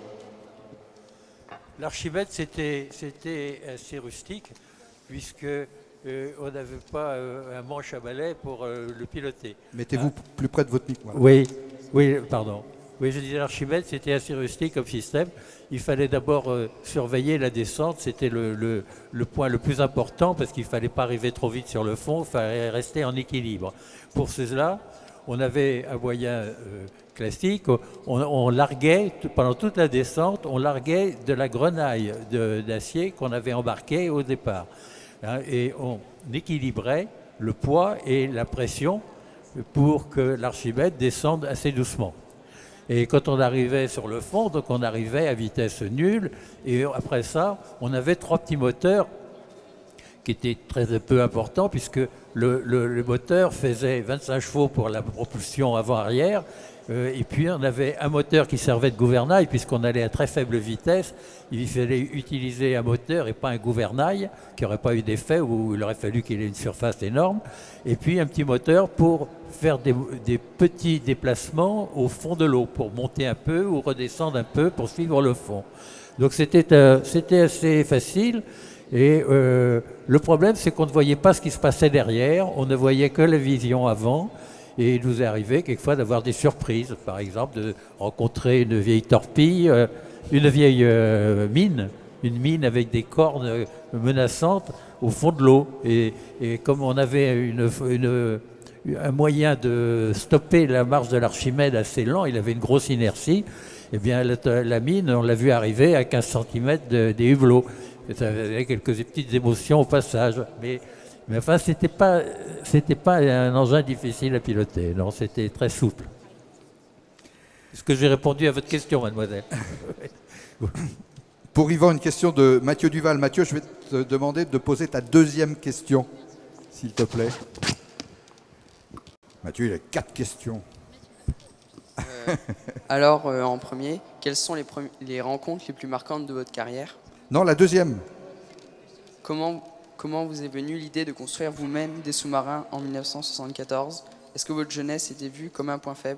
L'Archimède, c'était assez rustique, puisque euh, on n'avait pas euh, un manche à balai pour euh, le piloter. Mettez-vous hein? plus près de votre micro. Voilà. Oui, oui, pardon. Oui, je disais l'Archimède, c'était assez rustique comme système. Il fallait d'abord euh, surveiller la descente. C'était le, le, le point le plus important parce qu'il ne fallait pas arriver trop vite sur le fond. Il fallait rester en équilibre. Pour cela, on avait un moyen euh, classique. On, on larguait, pendant toute la descente, on larguait de la grenaille d'acier qu'on avait embarquée au départ. Hein, et on équilibrait le poids et la pression pour que l'Archimède descende assez doucement. Et quand on arrivait sur le fond, donc on arrivait à vitesse nulle. Et après ça, on avait trois petits moteurs qui était très peu important, puisque le, le, le moteur faisait vingt-cinq chevaux pour la propulsion avant-arrière, euh, et puis on avait un moteur qui servait de gouvernail, puisqu'on allait à très faible vitesse. Il fallait utiliser un moteur et pas un gouvernail, qui n'aurait pas eu d'effet, où il aurait fallu qu'il ait une surface énorme, et puis un petit moteur pour faire des, des petits déplacements au fond de l'eau, pour monter un peu ou redescendre un peu pour suivre le fond. Donc c'était euh, c'était assez facile. Et euh, le problème, c'est qu'on ne voyait pas ce qui se passait derrière, on ne voyait que la vision avant, et il nous est arrivé quelquefois d'avoir des surprises, par exemple de rencontrer une vieille torpille, euh, une vieille euh, mine, une mine avec des cornes menaçantes au fond de l'eau. Et, et comme on avait une, une, un moyen de stopper la marche de l'Archimède assez lent, il avait une grosse inertie, eh bien la, la mine, on l'a vu arriver à quinze centimètres de, des hublots. Et ça avait quelques petites émotions au passage. Mais, mais enfin, ce n'était pas, c'était pas un engin difficile à piloter. Non, c'était très souple. Est-ce que j'ai répondu à votre question, mademoiselle? Pour Yvan, une question de Mathieu Duval. Mathieu, je vais te demander de poser ta deuxième question, s'il te plaît. Mathieu, il a quatre questions. Euh, alors, euh, en premier, quelles sont les, les rencontres les plus marquantes de votre carrière? Non, la deuxième. Comment, comment vous est venue l'idée de construire vous-même des sous-marins en mille neuf cent soixante-quatorze? Est-ce que votre jeunesse était vue comme un point faible?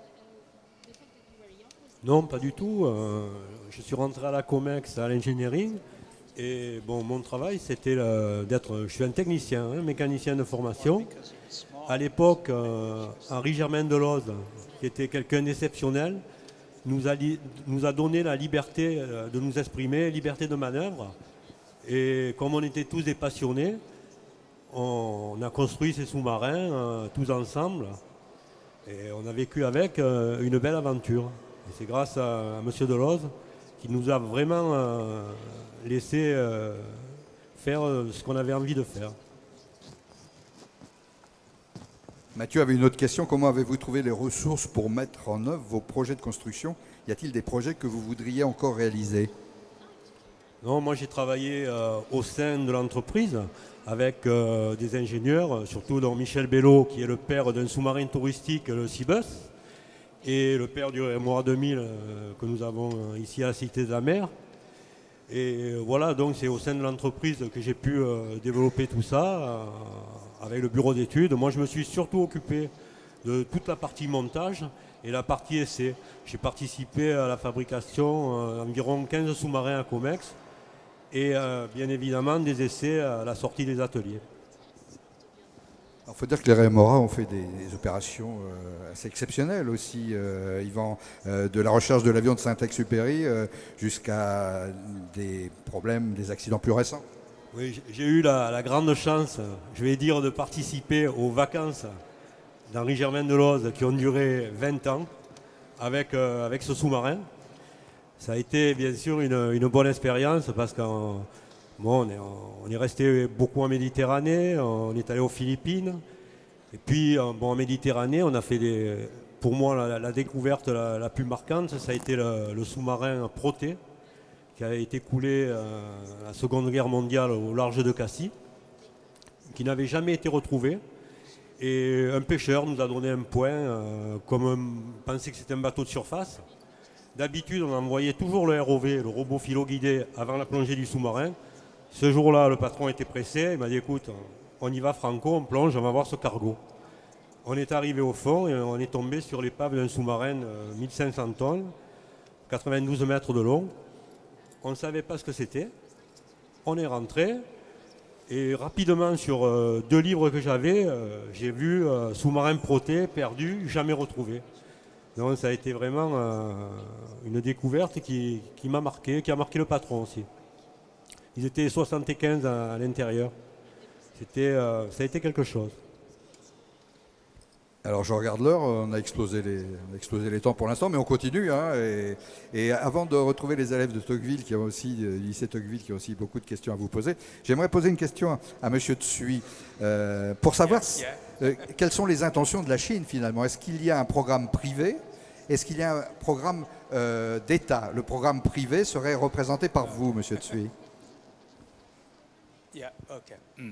Non, pas du tout. Euh, je suis rentré à la Comex, à l'ingénierie. Et bon, mon travail, c'était d'être... Je suis un technicien, un mécanicien de formation. À l'époque, euh, Henri Germain Deloze, qui était quelqu'un d'exceptionnel, Nous a, nous a donné la liberté de nous exprimer, liberté de manœuvre. Et comme on était tous des passionnés, on, on a construit ces sous-marins euh, tous ensemble. Et on a vécu avec euh, une belle aventure. Et c'est grâce à, à M. Deloze qui nous a vraiment euh, laissé euh, faire euh, ce qu'on avait envie de faire. Mathieu avait une autre question. Comment avez-vous trouvé les ressources pour mettre en œuvre vos projets de construction? Y a-t-il des projets que vous voudriez encore réaliser? Non, moi j'ai travaillé euh, au sein de l'entreprise avec euh, des ingénieurs, surtout donc Michel Bello, qui est le père d'un sous-marin touristique, le Cibus, et le père du Rémois deux mille euh, que nous avons euh, ici à la Cité de la Mer. Et euh, voilà, donc c'est au sein de l'entreprise que j'ai pu euh, développer tout ça. Euh, avec le bureau d'études. Moi, je me suis surtout occupé de toute la partie montage et la partie essai. J'ai participé à la fabrication d'environ euh, quinze sous-marins à Comex et euh, bien évidemment des essais à la sortie des ateliers. Il faut dire que les Rémoras ont fait des, des opérations euh, assez exceptionnelles aussi, euh, Yvan, euh, de la recherche de l'avion de Saint-Exupéry euh, jusqu'à des problèmes, des accidents plus récents. Oui, j'ai eu la, la grande chance, je vais dire, de participer aux vacances d'Henri Germain Deloze qui ont duré vingt ans avec, euh, avec ce sous-marin. Ça a été bien sûr une, une bonne expérience parce qu'on bon, on est, on est resté beaucoup en Méditerranée, on est allé aux Philippines. Et puis bon, en Méditerranée, on a fait des, pour moi la, la découverte la, la plus marquante, ça a été le, le sous-marin Proté, qui a été coulé euh, à la Seconde Guerre mondiale au large de Cassis, qui n'avait jamais été retrouvé. Et un pêcheur nous a donné un point, euh, comme on pensait que c'était un bateau de surface. D'habitude, on envoyait toujours le R O V, le robot philo-guidé, avant la plongée du sous-marin. Ce jour-là, le patron était pressé, il m'a dit, écoute, on y va franco, on plonge, on va voir ce cargo. On est arrivé au fond et on est tombé sur l'épave d'un sous-marin de mille cinq cents tonnes, quatre-vingt-douze mètres de long. On ne savait pas ce que c'était. On est rentré et rapidement sur euh, deux livres que j'avais, euh, j'ai vu euh, sous-marin Proté, perdu, jamais retrouvé. Donc ça a été vraiment euh, une découverte qui, qui m'a marqué, qui a marqué le patron aussi. Ils étaient soixante-quinze à, à l'intérieur. C'était, euh, ça a été quelque chose. Alors je regarde l'heure, on a explosé les, on a explosé les temps pour l'instant, mais on continue. Hein, et, et avant de retrouver les élèves de Tocqueville, qui ont aussi, du lycée Tocqueville, qui ont aussi beaucoup de questions à vous poser, j'aimerais poser une question à, à M. Tsui, euh, pour savoir yeah, yeah. Euh, quelles sont les intentions de la Chine finalement. Est-ce qu'il y a un programme privé? Est-ce qu'il y a un programme euh, d'État? Le programme privé serait représenté par vous, M. Tsui. Yeah, okay. Mm.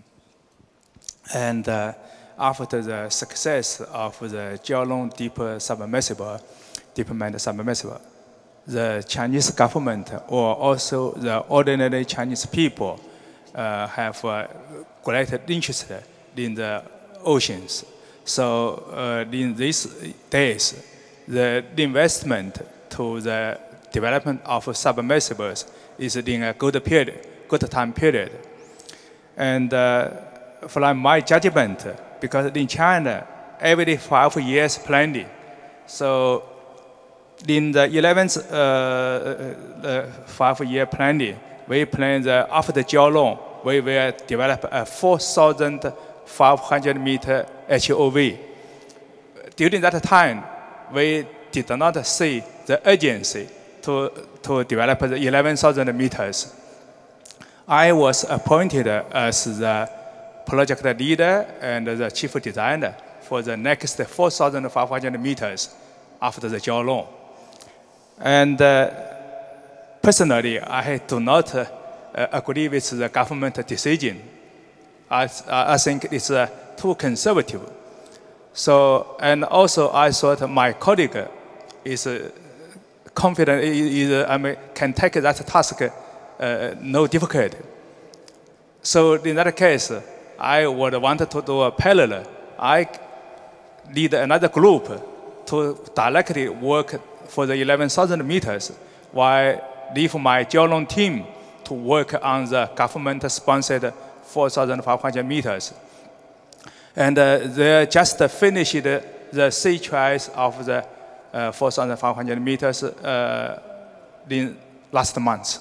And uh, after the success of the Jiaolong deep submersible, deep manned submersible, the Chinese government or also the ordinary Chinese people uh, have uh, great interest in the oceans. So uh, in these days, the investment to the development of submersibles is in a good period, good time period. And uh, from my judgment, because in China, every five years planning. So in the eleventh uh, uh, five-year planning, we plan the, after the Jiaolong, we will develop a four thousand five hundred meter H O V. During that time, we did not see the urgency to, to develop the eleven thousand meters. I was appointed as the project leader and the chief designer for the next four thousand five hundred meters after the Jiaolong. And uh, personally, I do not uh, agree with the government decision. I, I think it's uh, too conservative. So, and also I thought my colleague is uh, confident, is, uh, I mean, can take that task uh, no difficult. So in that case, I would want to do a parallel. I lead another group to directly work for the eleven thousand meters, while leave my Jiaolong team to work on the government-sponsored four thousand five hundred meters. And uh, they just finished the sea trials of the uh, four thousand five hundred meters uh, in last month.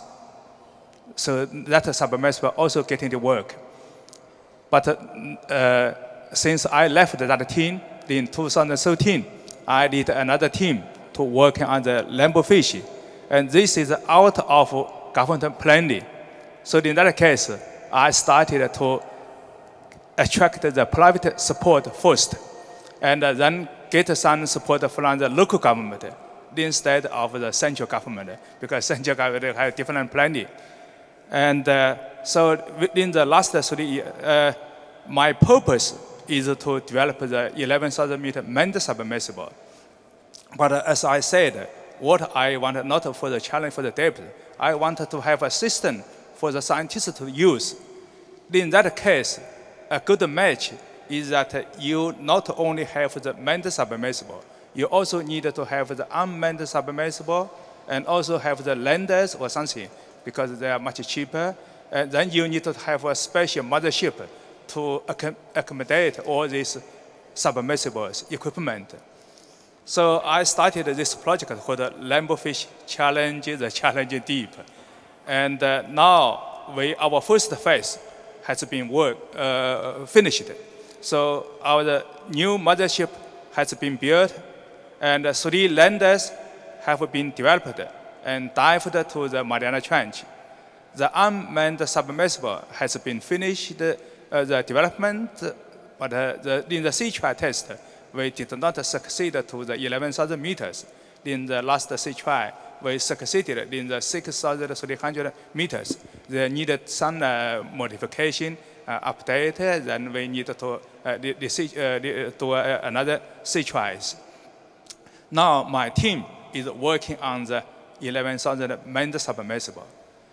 So that submersible also getting to work. But uh, since I left that team in two thousand thirteen, I lead another team to work on the Lambo fish. And this is out of government planning. So in that case, I started to attract the private support first, and then get some support from the local government instead of the central government, because central government has different planning. And uh, so within the last three years, uh, my purpose is to develop the eleven thousand meter manned submersible. But uh, as I said, what I wanted not for the challenge for the depth, I wanted to have a system for the scientists to use. In that case, a good match is that you not only have the manned submersible, you also need to have the unmanned submersible and also have the landers or something, because they are much cheaper. And then you need to have a special mothership to accommodate all these submersibles equipment. So I started this project called the Lambo Fish Challenge, the Challenge Deep. And uh, now we, our first phase has been work, uh, finished. So our new mothership has been built, and three landers have been developed and dived to the Mariana Trench. The unmanned submersible has been finished, uh, the development, but uh, the, in the sea trial test, we did not succeed to the eleven thousand meters. In the last sea trial, we succeeded in the six thousand three hundred meters. They needed some uh, modification, uh, update, then we need to uh, the, the sea, uh, the, do uh, another sea trials. Now my team is working on the eleven thousand manned submersible.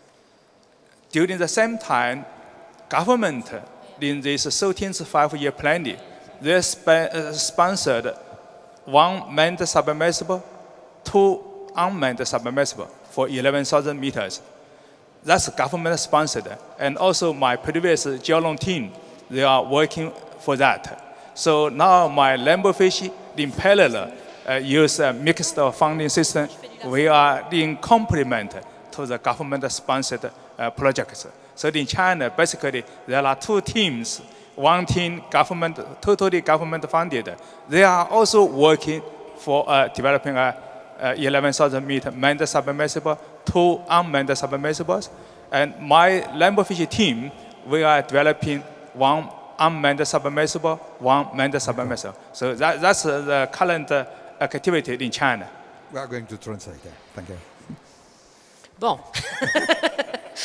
During the same time, government in this thirteenth five-year planning, they sp uh, sponsored one manned submersible, two unmanned submersible for eleven thousand meters. That's government sponsored. And also my previous Jiaolong team, they are working for that. So now my Lambo fish in parallel uh, use a mixed funding system. We are in complement to the government sponsored uh, projects. So in China, basically, there are two teams. One team, government, totally government funded. They are also working for uh, developing a, a eleven thousand meter manned submersible, two unmanned submersibles. And my Lambo fish team, we are developing one unmanned submersible, one manned submersible. So that, that's uh, the current uh, activity in China. We are going to translate that. Thank you. Bon.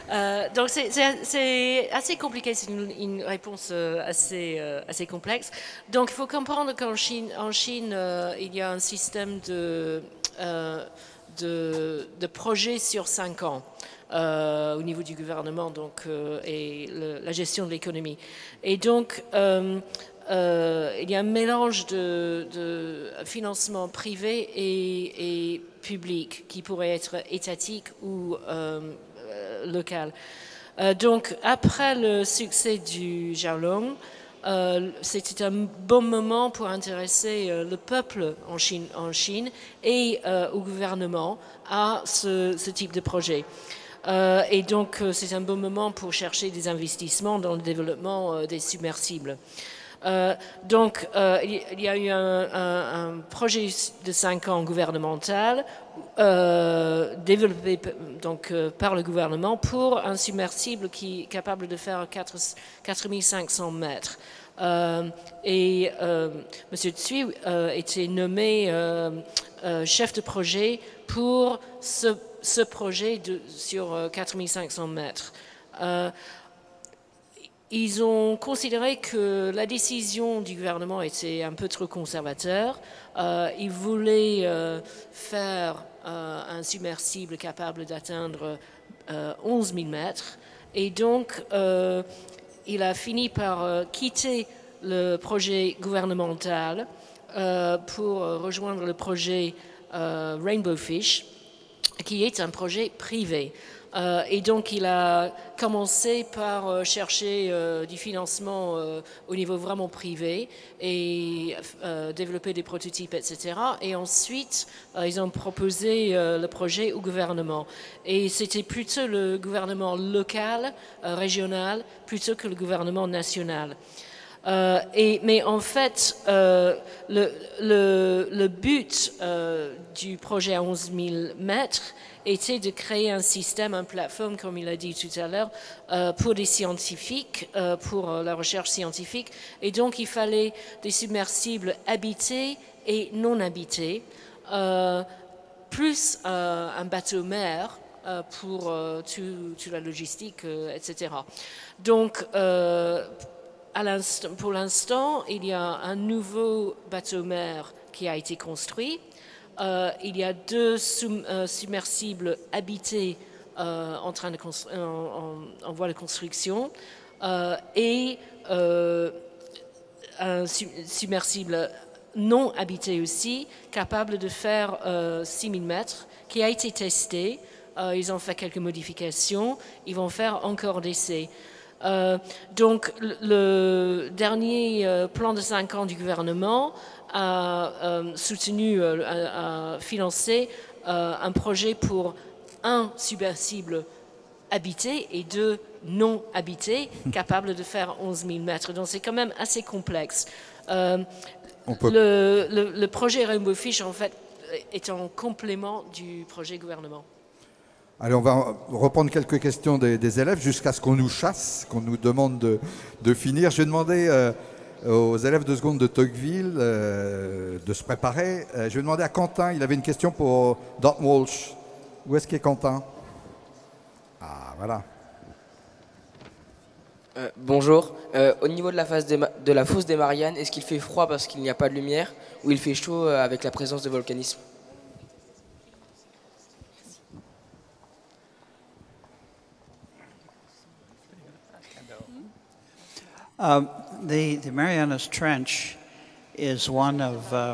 Euh, donc c'est assez compliqué, c'est une, une réponse euh, assez, euh, assez complexe. Donc il faut comprendre qu'en Chine, en Chine euh, il y a un système de, euh, de, de projets sur cinq ans. Euh, au niveau du gouvernement donc, euh, et le, la gestion de l'économie. Et donc, euh, euh, il y a un mélange de, de financement privé et, et public qui pourrait être étatique ou euh, euh, local. Euh, donc, après le succès du Jiaolong, euh, c'était un bon moment pour intéresser euh, le peuple en Chine, en Chine et euh, au gouvernement à ce, ce type de projet. Euh, et donc, euh, c'est un bon moment pour chercher des investissements dans le développement euh, des submersibles. Euh, donc, euh, il y a eu un, un, un projet de cinq ans gouvernemental euh, développé donc, euh, par le gouvernement pour un submersible qui est capable de faire quatre mille cinq cents mètres. Euh, et euh, M. Tsui euh, était nommé euh, euh, chef de projet pour ce ce projet de, sur quatre mille cinq cents mètres. Euh, ils ont considéré que la décision du gouvernement était un peu trop conservateur. Euh, ils voulaient euh, faire euh, un submersible capable d'atteindre euh, onze mille mètres. Et donc, euh, il a fini par euh, quitter le projet gouvernemental euh, pour rejoindre le projet euh, Rainbow Fish, qui est un projet privé. Euh, et donc, il a commencé par euh, chercher euh, du financement euh, au niveau vraiment privé et euh, développer des prototypes, et cetera. Et ensuite, euh, ils ont proposé euh, le projet au gouvernement. Et c'était plutôt le gouvernement local, euh, régional, plutôt que le gouvernement national. Euh, et, mais en fait, euh, le, le, le but euh, du projet à onze mille mètres était de créer un système, une plateforme, comme il a dit tout à l'heure, euh, pour des scientifiques, euh, pour la recherche scientifique. Et donc, il fallait des submersibles habités et non habités, euh, plus euh, un bateau-mer euh, pour euh, toute la logistique, euh, et cetera. Donc, euh, pour l'instant, il y a un nouveau bateau-mer qui a été construit. Euh, il y a deux sum, euh, submersibles habités euh, en, train de en, en, en voie de construction euh, et euh, un submersible non habité aussi, capable de faire euh, six mille mètres, qui a été testé. Euh, ils ont fait quelques modifications. Ils vont faire encore des essais. Euh, donc, le dernier euh, plan de cinq ans du gouvernement a euh, soutenu, euh, a, a financé euh, un projet pour un submersible habité et deux non habités, capables de faire onze mille mètres. Donc, c'est quand même assez complexe. Euh, peut... le, le, le projet Rainbow Fish, en fait, est en complément du projet gouvernement. Allez, on va reprendre quelques questions des, des élèves jusqu'à ce qu'on nous chasse, qu'on nous demande de, de finir. Je vais demander euh, aux élèves de seconde de Tocqueville euh, de se préparer. Euh, je vais demander à Quentin, il avait une question pour Dot Walsh. Où est-ce qu'est Quentin? Ah, voilà. Euh, bonjour. Euh, au niveau de la, phase des de la fosse des Mariannes, est-ce qu'il fait froid parce qu'il n'y a pas de lumière ou il fait chaud euh, avec la présence de volcanisme? Uh, the, the Marianas Trench is one of uh,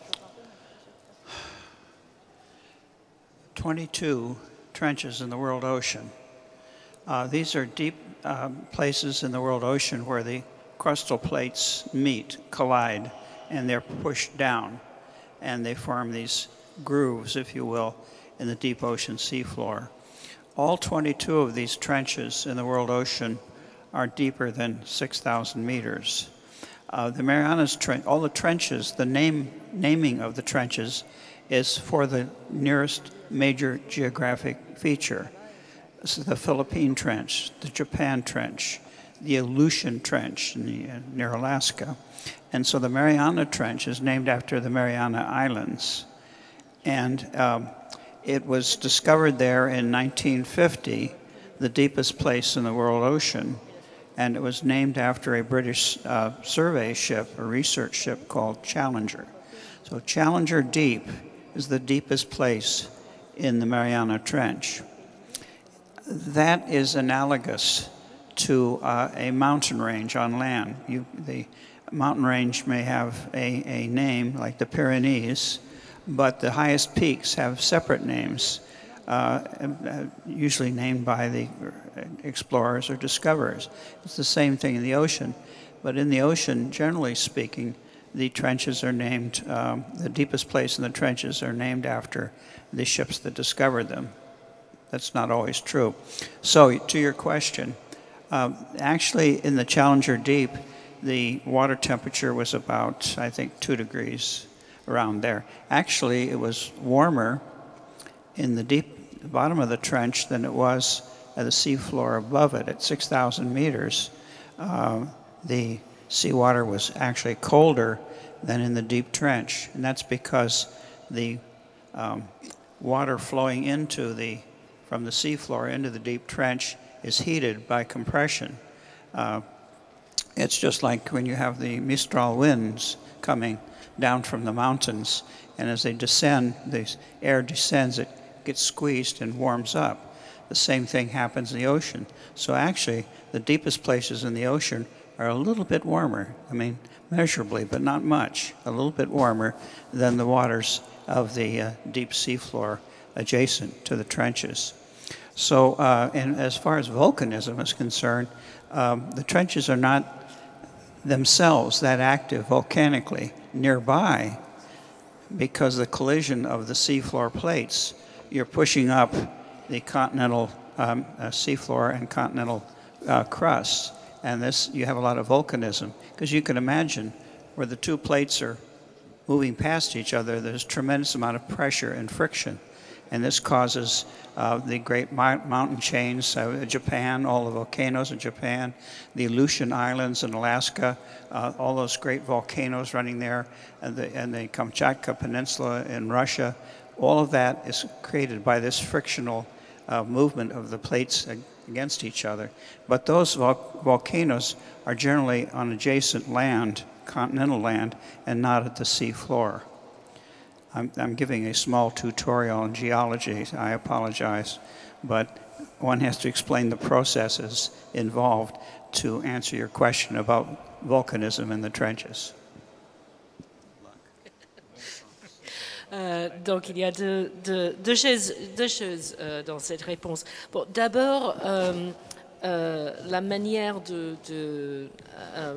twenty-two trenches in the world ocean. Uh, these are deep um, places in the world ocean where the crustal plates meet, collide, and they're pushed down. And they form these grooves, if you will, in the deep ocean seafloor. All twenty-two of these trenches in the world ocean are deeper than six thousand meters. Uh, the Marianas Trench, all the trenches, the name, naming of the trenches is for the nearest major geographic feature. So the Philippine Trench, the Japan Trench, the Aleutian Trench the, uh, near Alaska. And so the Mariana Trench is named after the Mariana Islands. And um, it was discovered there in nineteen fifty. the deepest place in the world ocean, and it was named after a British uh, survey ship, a research ship called Challenger. So Challenger Deep is the deepest place in the Mariana Trench. That is analogous to uh, a mountain range on land. You, the mountain range may have a, a name like the Pyrenees, but the highest peaks have separate names, uh, usually named by the explorers or discoverers. It's the same thing in the ocean, but in the ocean, generally speaking, the trenches are named, um, the deepest place in the trenches are named after the ships that discovered them. That's not always true. So to your question, um, actually in the Challenger Deep, the water temperature was about, I think, two degrees around there. Actually, it was warmer in the deep the bottom of the trench than it was at the seafloor above it. At six thousand meters, uh, the seawater was actually colder than in the deep trench, and that's because the um, water flowing into the from the seafloor into the deep trench is heated by compression. Uh, it's just like when you have the Mistral winds coming down from the mountains, and as they descend, the air descends, it gets squeezed and warms up. The same thing happens in the ocean. So actually, the deepest places in the ocean are a little bit warmer, I mean, measurably, but not much, a little bit warmer than the waters of the uh, deep seafloor adjacent to the trenches. So, uh, and as far as volcanism is concerned, um, the trenches are not themselves that active volcanically. Nearby, because of the collision of the seafloor plates, you're pushing up the continental um, uh, seafloor and continental uh, crusts, and this, you have a lot of volcanism, because you can imagine where the two plates are moving past each other, there's a tremendous amount of pressure and friction. And this causes uh, the great mountain chains, uh, Japan, all the volcanoes in Japan, the Aleutian Islands in Alaska, uh, all those great volcanoes running there, and the, and the Kamchatka Peninsula in Russia. All of that is created by this frictional uh, movement of the plates against each other. But those vol volcanoes are generally on adjacent land, continental land, and not at the sea floor. I'm, I'm giving a small tutorial on geology, I apologize, but one has to explain the processes involved to answer your question about volcanism in the trenches. Euh, donc il y a deux, deux, deux choses, deux choses euh, dans cette réponse. Bon, d'abord, euh, euh, la manière de, de euh,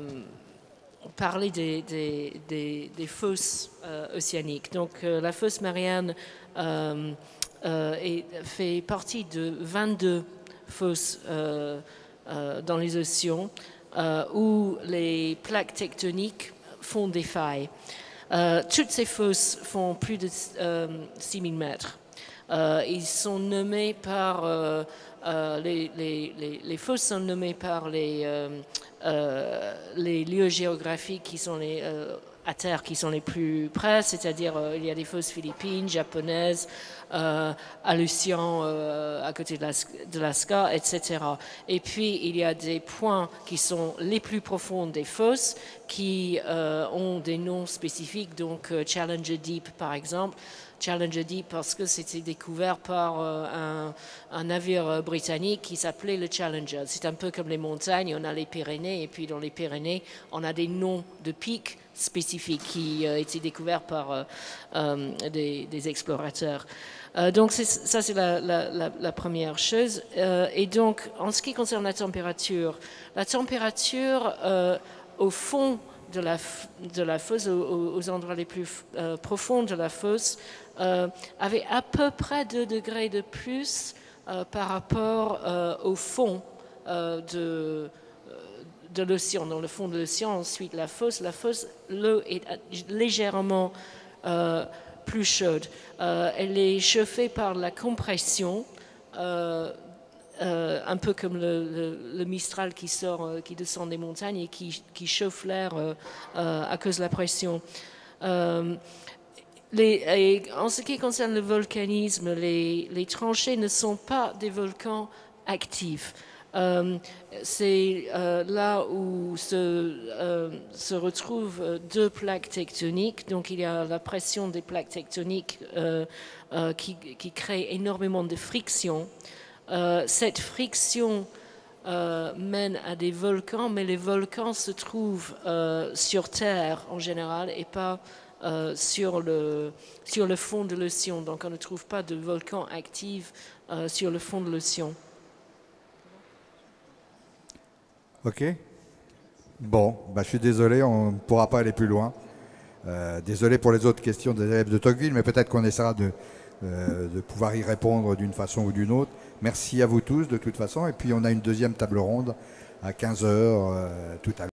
parler des, des, des, des fosses euh, océaniques. Donc euh, la fosse Marianne euh, euh, est, fait partie de vingt-deux fosses euh, euh, dans les océans euh, où les plaques tectoniques font des failles. Euh, toutes ces fosses font plus de euh, six mille mètres. Euh, ils sont nommés par euh, euh, les, les, les, les fosses sont nommées par les, euh, euh, les lieux géographiques qui sont les, euh, à terre qui sont les plus près, c'est-à-dire euh, il y a des fosses philippines, japonaises, euh, Aleutian euh, à côté de l'Alaska, et cetera. Et puis il y a des points qui sont les plus profonds des fosses qui euh, ont des noms spécifiques, donc euh, Challenger Deep par exemple. Challenger Deep parce que c'était découvert par euh, un, un navire britannique qui s'appelait le Challenger. C'est un peu comme les montagnes, on a les Pyrénées et puis dans les Pyrénées, on a des noms de pics spécifiques qui ont euh, été découverts par euh, euh, des, des explorateurs. Euh, donc ça c'est la, la, la, la première chose. Euh, et donc en ce qui concerne la température, la température euh, au fond de la, de la fosse, aux, aux endroits les plus euh, profonds de la fosse, euh, avait à peu près deux degrés de plus euh, par rapport euh, au fond euh, de, de l'océan. Dans le fond de l'océan, ensuite la fosse, la fosse, l'eau est légèrement euh, plus chaude. Euh, elle est chauffée par la compression, euh, Euh, un peu comme le, le, le Mistral qui sort, euh, qui descend des montagnes et qui, qui chauffe l'air euh, euh, à cause de la pression. Euh, les, et en ce qui concerne le volcanisme, les, les tranchées ne sont pas des volcans actif. Euh, c'est euh, là où se, euh, se retrouvent deux plaques tectoniques. Donc il y a la pression des plaques tectoniques euh, euh, qui, qui crée énormément de friction. Euh, cette friction euh, mène à des volcans, mais les volcans se trouvent euh, sur Terre en général et pas euh, sur, le, sur le fond de l'océan. Donc on ne trouve pas de volcans actifs euh, sur le fond de l'océan. Ok. Bon, bah, je suis désolé, on ne pourra pas aller plus loin. Euh, désolé pour les autres questions des élèves de Tocqueville, mais peut-être qu'on essaiera de, euh, de pouvoir y répondre d'une façon ou d'une autre. Merci à vous tous de toute façon. Et puis on a une deuxième table ronde à quinze heures euh, tout à l'heure.